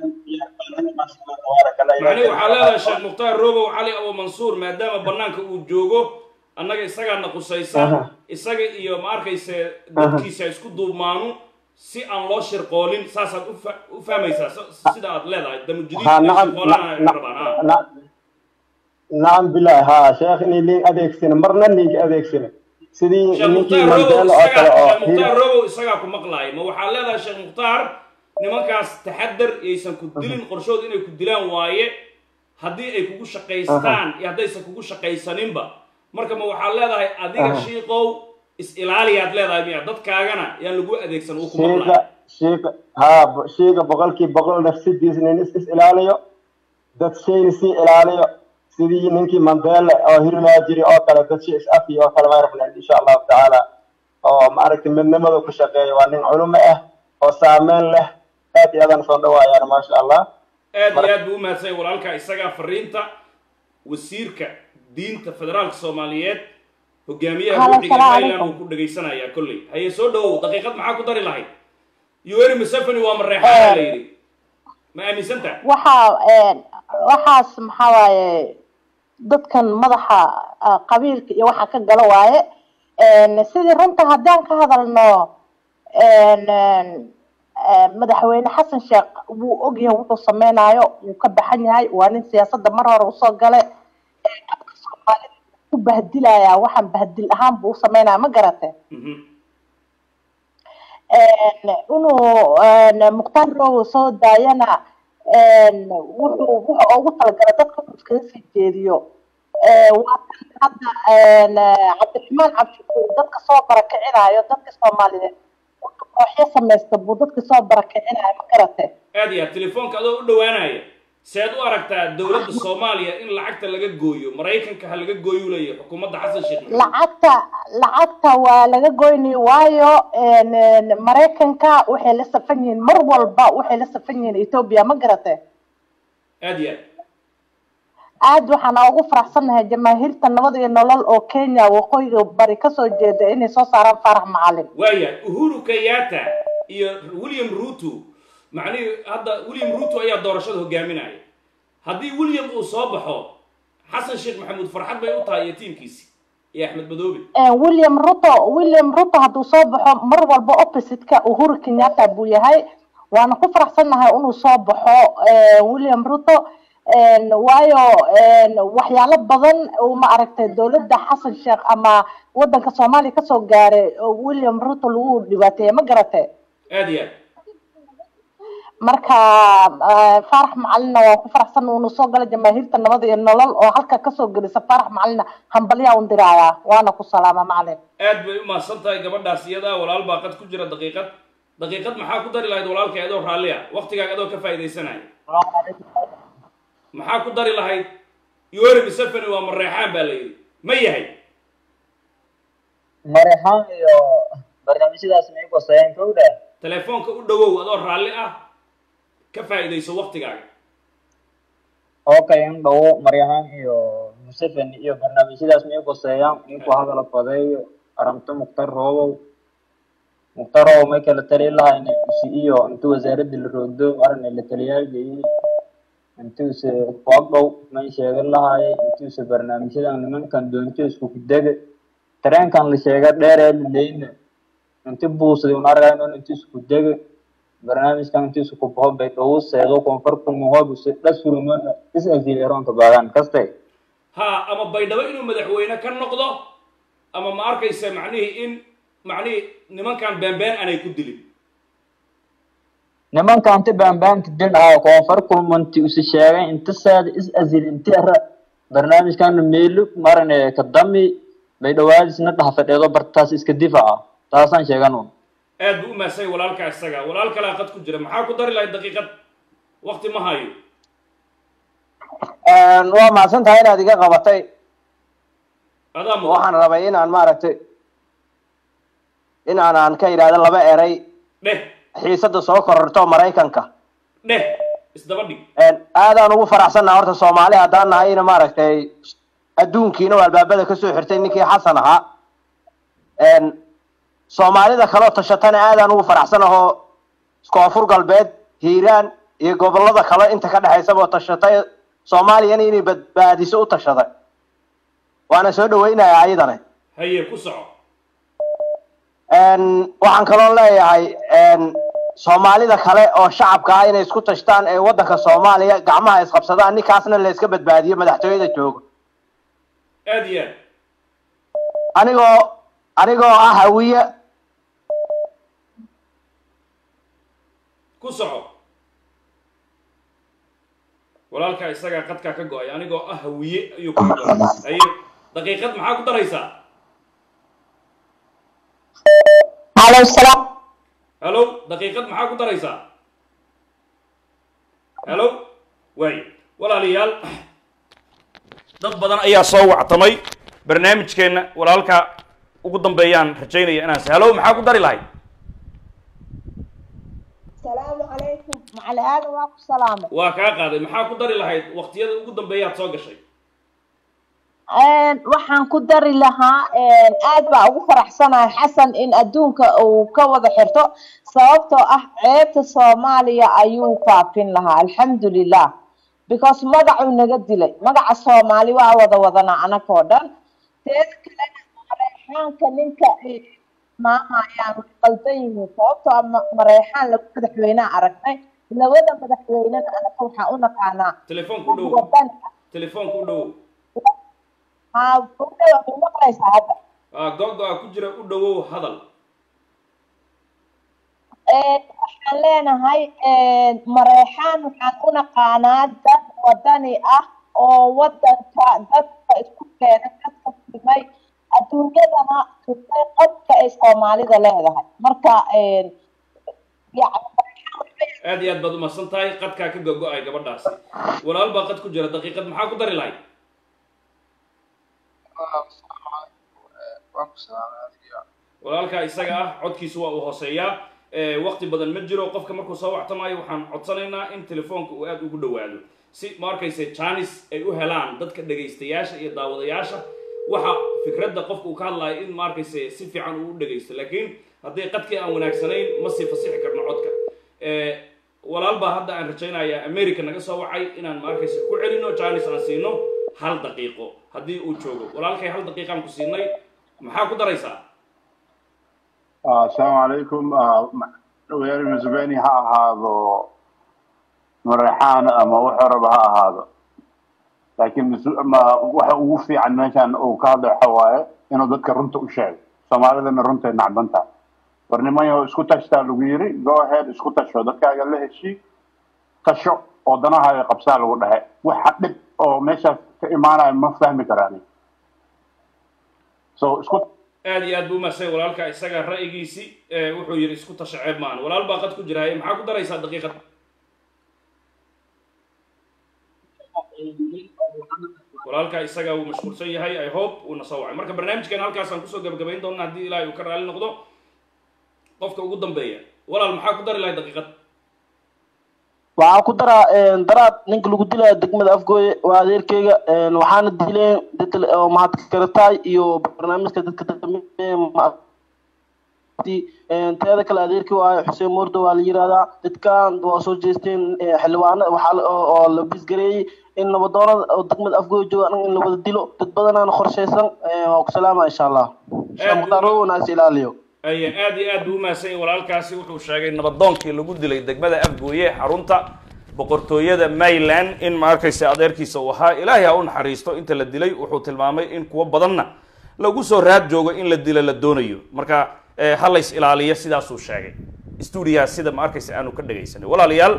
يعني وحلا الشيخ مختار روبو وعلي أبو منصور ما دام برنامج وجوجو أنا إسقى نقصيسا إسقى إيو ماركيس دكيس يسكتوا مانو سي أن لا شرقولين ساسا أفهم إيسا سيدا لا لا دم جديد نعم نعم بالله ها شيخ إني لين أديك سنة مرنا لين أديك سنة سيدي نيكي مختار مختار روبو إسقى كمقلاي ما وحلا هذا الشيخ مختار nimankaas taxadar aysan ku dilin qorshood inay ku dilaan waaye hadii ay kugu shaqeystaan iyo hadaysan kugu shaqeysaninba marka ma waxa leedahay adiga shiiqow is ilaaliyaad leedahay miya dadkaagana yaan lagu adeegsan uu kuma sheega sheega ha sheega boqolkii boqol nafsidiisa nin is is ilaaliyo dad shayni si ilaaliyo sidii ninkii Mandela oo hirmaa jiri oo kale dad shay is afi oo kale ma rabnaa insha Allah taala oo ma aragtay midnimada ku shaqeeyo waa nin culimo ah oo saameyn leh aad iyo aad soo dhawaayaan ma sha Allah aad iyo aad buu mahadsan walaalka isaga fariinta wasiirka diinta federaalka Soomaaliyeed hogaamiyaha guddiga Highland uu ku dhageysanaya kulli haye soo dhaw daqiiqad maxaa ku dari lahayd Yoweri Museveni waa mareexaa la yiri ma aaminsanta waxa ee waxaas maxaa waaye dadkan madaxa qabiilka iyo waxa ka gala waaye een sidii runta hadaan ka hadalno een madaxweyne xasan sheekh wuu ogyahay wuxuu sameeynaayo wuu ka baxan yahay waa nin siyaasadda mar hore u soo galay ku bahdilaya waxaan bahdil ahaan buu sameeynaa ma garatay een inuu muqtar row soo daayana een wuxuu wuxuu ugu talagalay dadka iskaga sii jeediyo ee waa hadda een Cabdiraxmaan Cabdishakuur dadka soo barakicinayo dadka Soomaaliyeed waxay sameeysta buu dadka soo barakicinayo ma garatay aad iyo telefoonka adoo u dhawaanaya saad u aragtaa dawladda Soomaaliya in lacagta laga gooyo Mareykanka ha laga gooyo leeyahay xukuumadda Xasan Sheekh lacagta lacagta waa laga gooyni waayo een Mareykanka waxay la safan yihiin mar walba waxay la safan yihiin Ethiopia ma garatay aad iyo aad waxaan ugu faraxsanahay jamaahiirta nabad iyo nolol oo Kenya waqooyiga bari ka soo jeeda inay soo saaraan Farax Macalin waya Uhuru Kenyatta iyo William Ruto macni hadda William Ruto ayaa doorashada hogaaminaya haddii William uu soo baxo Xasan Sheekh Maxamuud farxad bay u tahay tiimkiisi iyo Axmed Madoobe ee William Ruto William Ruto hadduu soo baxo mar walba opposite-ka Uhuru Kenyatta buu yahay waana ku faraxsanahay inuu soo baxo ee William Ruto een waayo een waxyaalo badan oo ma aragtay dawladda Xasan Sheekh ama wadanka Soomaaliya ka soo gaaray William Ruto lagu dhibaateeyay ma garatay aad iyo marka Farax Macalin waa ku faraxsan inuu soo galay jamaahiirta nabad iyo nolol oo halka ka soo galisa Farax Macalin hambalya u diraya waana ku salaama macalin aad bay u maasantahay gabadhaas iyada walaal baa qad ku jira daqiiqad daqiiqad maxaa ku dari lahayd walaalka adoo raaliya waqtigaaga adoo ka faa'iideysanaya maxaa ku dari lahayd Yoweri Museveni waa mareexaan baa la yiri ma yahay mareexaan iyo barnaamijyadaas ma igu sayeen kowda telefoonka u dhawow adoo raali ah ka faa'iideyso waqtigaaga okay in dhawo mareexaan iyo Museveni iyo barnaamijyadaas ma igu sayeen inuu hadal fadeeyo aramta muqtar robow muqtar robow ma kala tali lahayn si iyo intuu wasaaradda la roogdo arrin la taliyay intuu se qodbow ma sheegan lahaay intuu se barnaamijyadan nimankan doonto isku daga tareenkan la sheegay dheer ee leeyna intii buusay una aragayno intii isku daga barnaamijkan intii isku baxo bay dhaw seedo koonfurta muhoob si dhasfurmo is aziileeron ka baagan kastay ha ama baydhabo inuu madaxweyne ka noqdo ama ma arkaysa macnihi in macnihi nimankan beenbeen aanay ku dilin nimankan inta beenbeen dil ah koonfur kulmanti u sheegay inta saad is aziil inta ra barnaamijkan meelu marne ka dami bay dhawaadisna dhaafadheedo bartaas iska difaaca taasaan sheegano aad buu maasay walaalka isaga walaal kale qad ku jira maxaa ku dari lahayd daqiiqad waqti ma hayo een waa maasan tahay inaad iga qabatay adaam waxaan rabay inaan maaragtay in aan aan ka iraado laba eray dheh xiisada soo kororto Mareykanka dheh isdaba dhig een aad aan ugu faraxsanahay horta Soomaali hadaan nahay in maaragtay adduunkiina walbaabada ka soo xirtay ninkii Xasan ahaa een Soomaalida kale oo tashatana aad aan ugu faraxsanahay koonfur galbeed Hiiraan iyo gobolada kale inta ka dhaxaysa oo tashatay Soomaaliya inay badbaadiso u tashaday waana soo dhaweynayaa ayadana haye ku soco een waxaan kaloo leeyahay een Soomaalida kale oo shacabka ah inay isku tashtaan ee wadanka Soomaaliya gacmaha isqabsadaan ninkaasna la iska badbaadiyo madaxtooyada jooga aad iyo anigoo anigoo ah hawiye ku soco walaalka isaga qadka ka go'ay anigoo ah hawiye ayuu ku go'ay ay daqiiqad maxaa ku daraysaa halo salaam halo daqiiqad maxaa ku daraysaa halo waay walaalayaal dad badan ayaa soo wactamay barnaamijkeenna walaalka ugu dambeeyaan rajaynaya inaan halo maxaa ku dari lahayd salaamu calaykum macali aadan waa ku salaamay waa kaa qaaday maxaa ku dari lahayd waqtiyada ugu dambeeyaad soo gashay waxaan ku dari lahaa aad baa ugu faraxsanahay xasan in adduunka uu ka wada xirto sababtoo ah ceebta soomaaliya ayuu faafin lahaa alxamdulilah because magacuu naga dilay magaca soomaali waa wada wadanaa anagoo dhan teeda kalena mareexaanka ninka maamayaan qaldan yihiin sababtoo ah mareexaan lagu madaxweyneha aragnay labada madaxweynena anaga waxaa u naqaanaa telefoonka u dhow telefoonka u dhow haa gobdhawa ma maqlaysaa hadda go-go-a ku jira u dhowow hadal waxaan leenahay mareexaan waxaan u naqaanaa dad wadani ah oo wadanka dadka isku keenay dadka timay adduunyadana tusay qodka ay soomaalida leedahay marka aad iyo aad baad umahadsan tahay qadkaa ka go-go-ay gabadhaasi walaal baa qad ku jira daqiiqad maxaa ku dari lahayd walaalkaa isaga ah codkiisu waa uu hooseeyaa waqti badan ma jiro qofka markuu soo wactamaayo waxaan codsanaynaa in telefoonka uu aada ugu dhawaado si ma arkaysa janis ay u helaan dadka dhegaystayaasha iyo daawadayaasha waxa fikradda qofka uu ka hadlayo in ma arkaysa si fiican uu u dhegaysto laakiin haddii qadkii aan wanaagsanayn ma sii fasixi karno codka walaal baa hadda aan rajaynayaa america naga soo wacay inaan ma arkaysa ku celino janis aan siino hal daqiiqo haddii uu joogo walaalkay hal daqiiqaan ku siinay maxaa ku daraysaa asalaamu calaykum weeri museveni ha ahaado mareexaan ama wuxuu raba ha ahaado laakiin waxa ugu fiican meeshaan uu ka hadla waxa waaye inuu dadka runta u sheego soomaalidana runtay nacbantahay warnimayo isku tashtaa lagu yiri go ahead isku tasho dadkaaga la heshii tasho oo danahaaga qabsaa lagu dhahay waxa dhib oo meeshaas ka imaanaya ma fahmi karaan so isku aad iyo aad buu umaasay walaalka isaga ra'yigiisii wuxuu yiri isku tasho ceeb maan walaal baa qad ku jiraaye maxaa ku daraysaa daqiiqad walaalka isaga uu mashquulsan yahay I hope uu na soo wacay marka barnaamijkan halkaas aan kusoo gabagabayn doonaa haddii ilaahay uu ka raali noqdo qofka ugu dambeeya walaal maxaa ku dari lahay daqiiqad waxaan ku daraa daraad ninka lagu dilaya degmada afgooye waa adeerkeyga waxaana dileen dad oo mahadkarataay iyo barnaamijka dadka teeda kale adeerkii waayo xuseen moordo waa la yirahdaa dadkan waa soo jeesteen xildhibaana waxaa oo la bisgareeyey in nabadoonada oo degmada afgooye jooga anaga in la wada dilo dad badanaana qorshaysan waa ku salaama insha allah muqtaarownaas ilaaliyo ay aad iyo aad buu umaasay walaalkaasi wuxuu sheegay nabadoonkii lagu dilay degmada afgooye xarunta boqortooyada Maryland in ma arkaysa adeerkiisa uu ahaa ilaahay ha u naxariisto inta la dilay wuxuu tilmaamay in kuwa badanna lagu soo raad joogo in la dilo la doonayo marka hal is ilaaliyo sidaas uu sheegay studio sida ma arkaysa aanu ka dhageysanay walaalayaal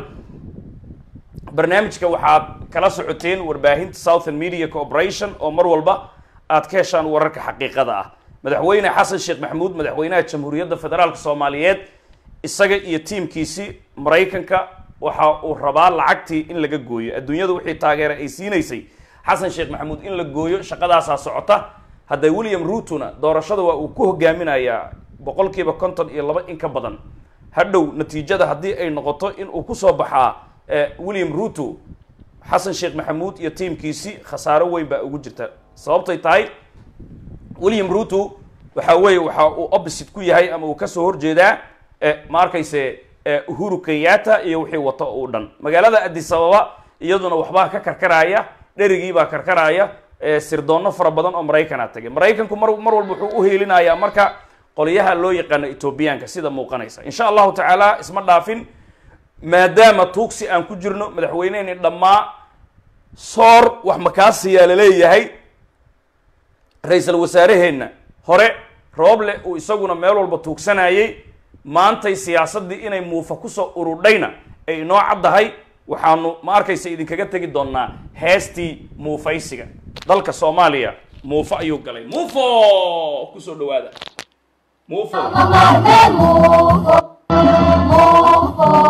barnaamijka waxaad kala socoteen warbaahinta Southern Media Corporation oo mar walba aad ka heshaan wararka xaqiiqada ah madaxweyne xasan sheekh maxamuud madaxweynaha jamhuuriyadda federaalka soomaaliyeed isaga iyo tiimkiisii maraykanka waxa uu rabaa lacagtii in laga gooyo adduunyada wixii taageera ay siinaysay xasan sheekh maxamuud in la gooyo shaqadaasaa socota hadday William Ruto-na doorashada waa uu ku hogaaminayaa boqolkiiba konton iyo laba in ka badan hadhow natiijada haddii ay noqoto in uu ku soo baxaa William Ruto xasan sheekh maxamuud iyo tiimkiisii khasaaro weyn baa ugu jirta sababtay tahay William Ruto waxa weeye waxa uu opposite ku yahay ama uu ka soo horjeedaa ma arkayse Uhuru Kenyatta iyo wixii wato oo dhan magaalada Addis Ababa iyaduna waxba ka karkaraya dherigii baa karkaraya sirdoonno fara badan oo Mareykan tagay Mareykanku mar mar walba wuxuu u heelinayaa marka qoliyaha loo yaqaan Ethiopianka sida muuqanaysa insha Allah ta'ala isma dhaafin maadaama tuugsi aan ku jirno madaxweyneenii dhammaa soor wax makaasiya la leeyahay ra'iisul wasaaraheena hore Rooble uu isaguna meel walba tuugsanayay maantay siyaasadii inay muufa ku soo urudhayna ay noo caddahay waxaanu ma arkaysa idinkaga tagi doonaa heestii muufaysiga dalka Soomaaliya muufa ayuu galay muufo ku soo dhawaada موفو موفو موفو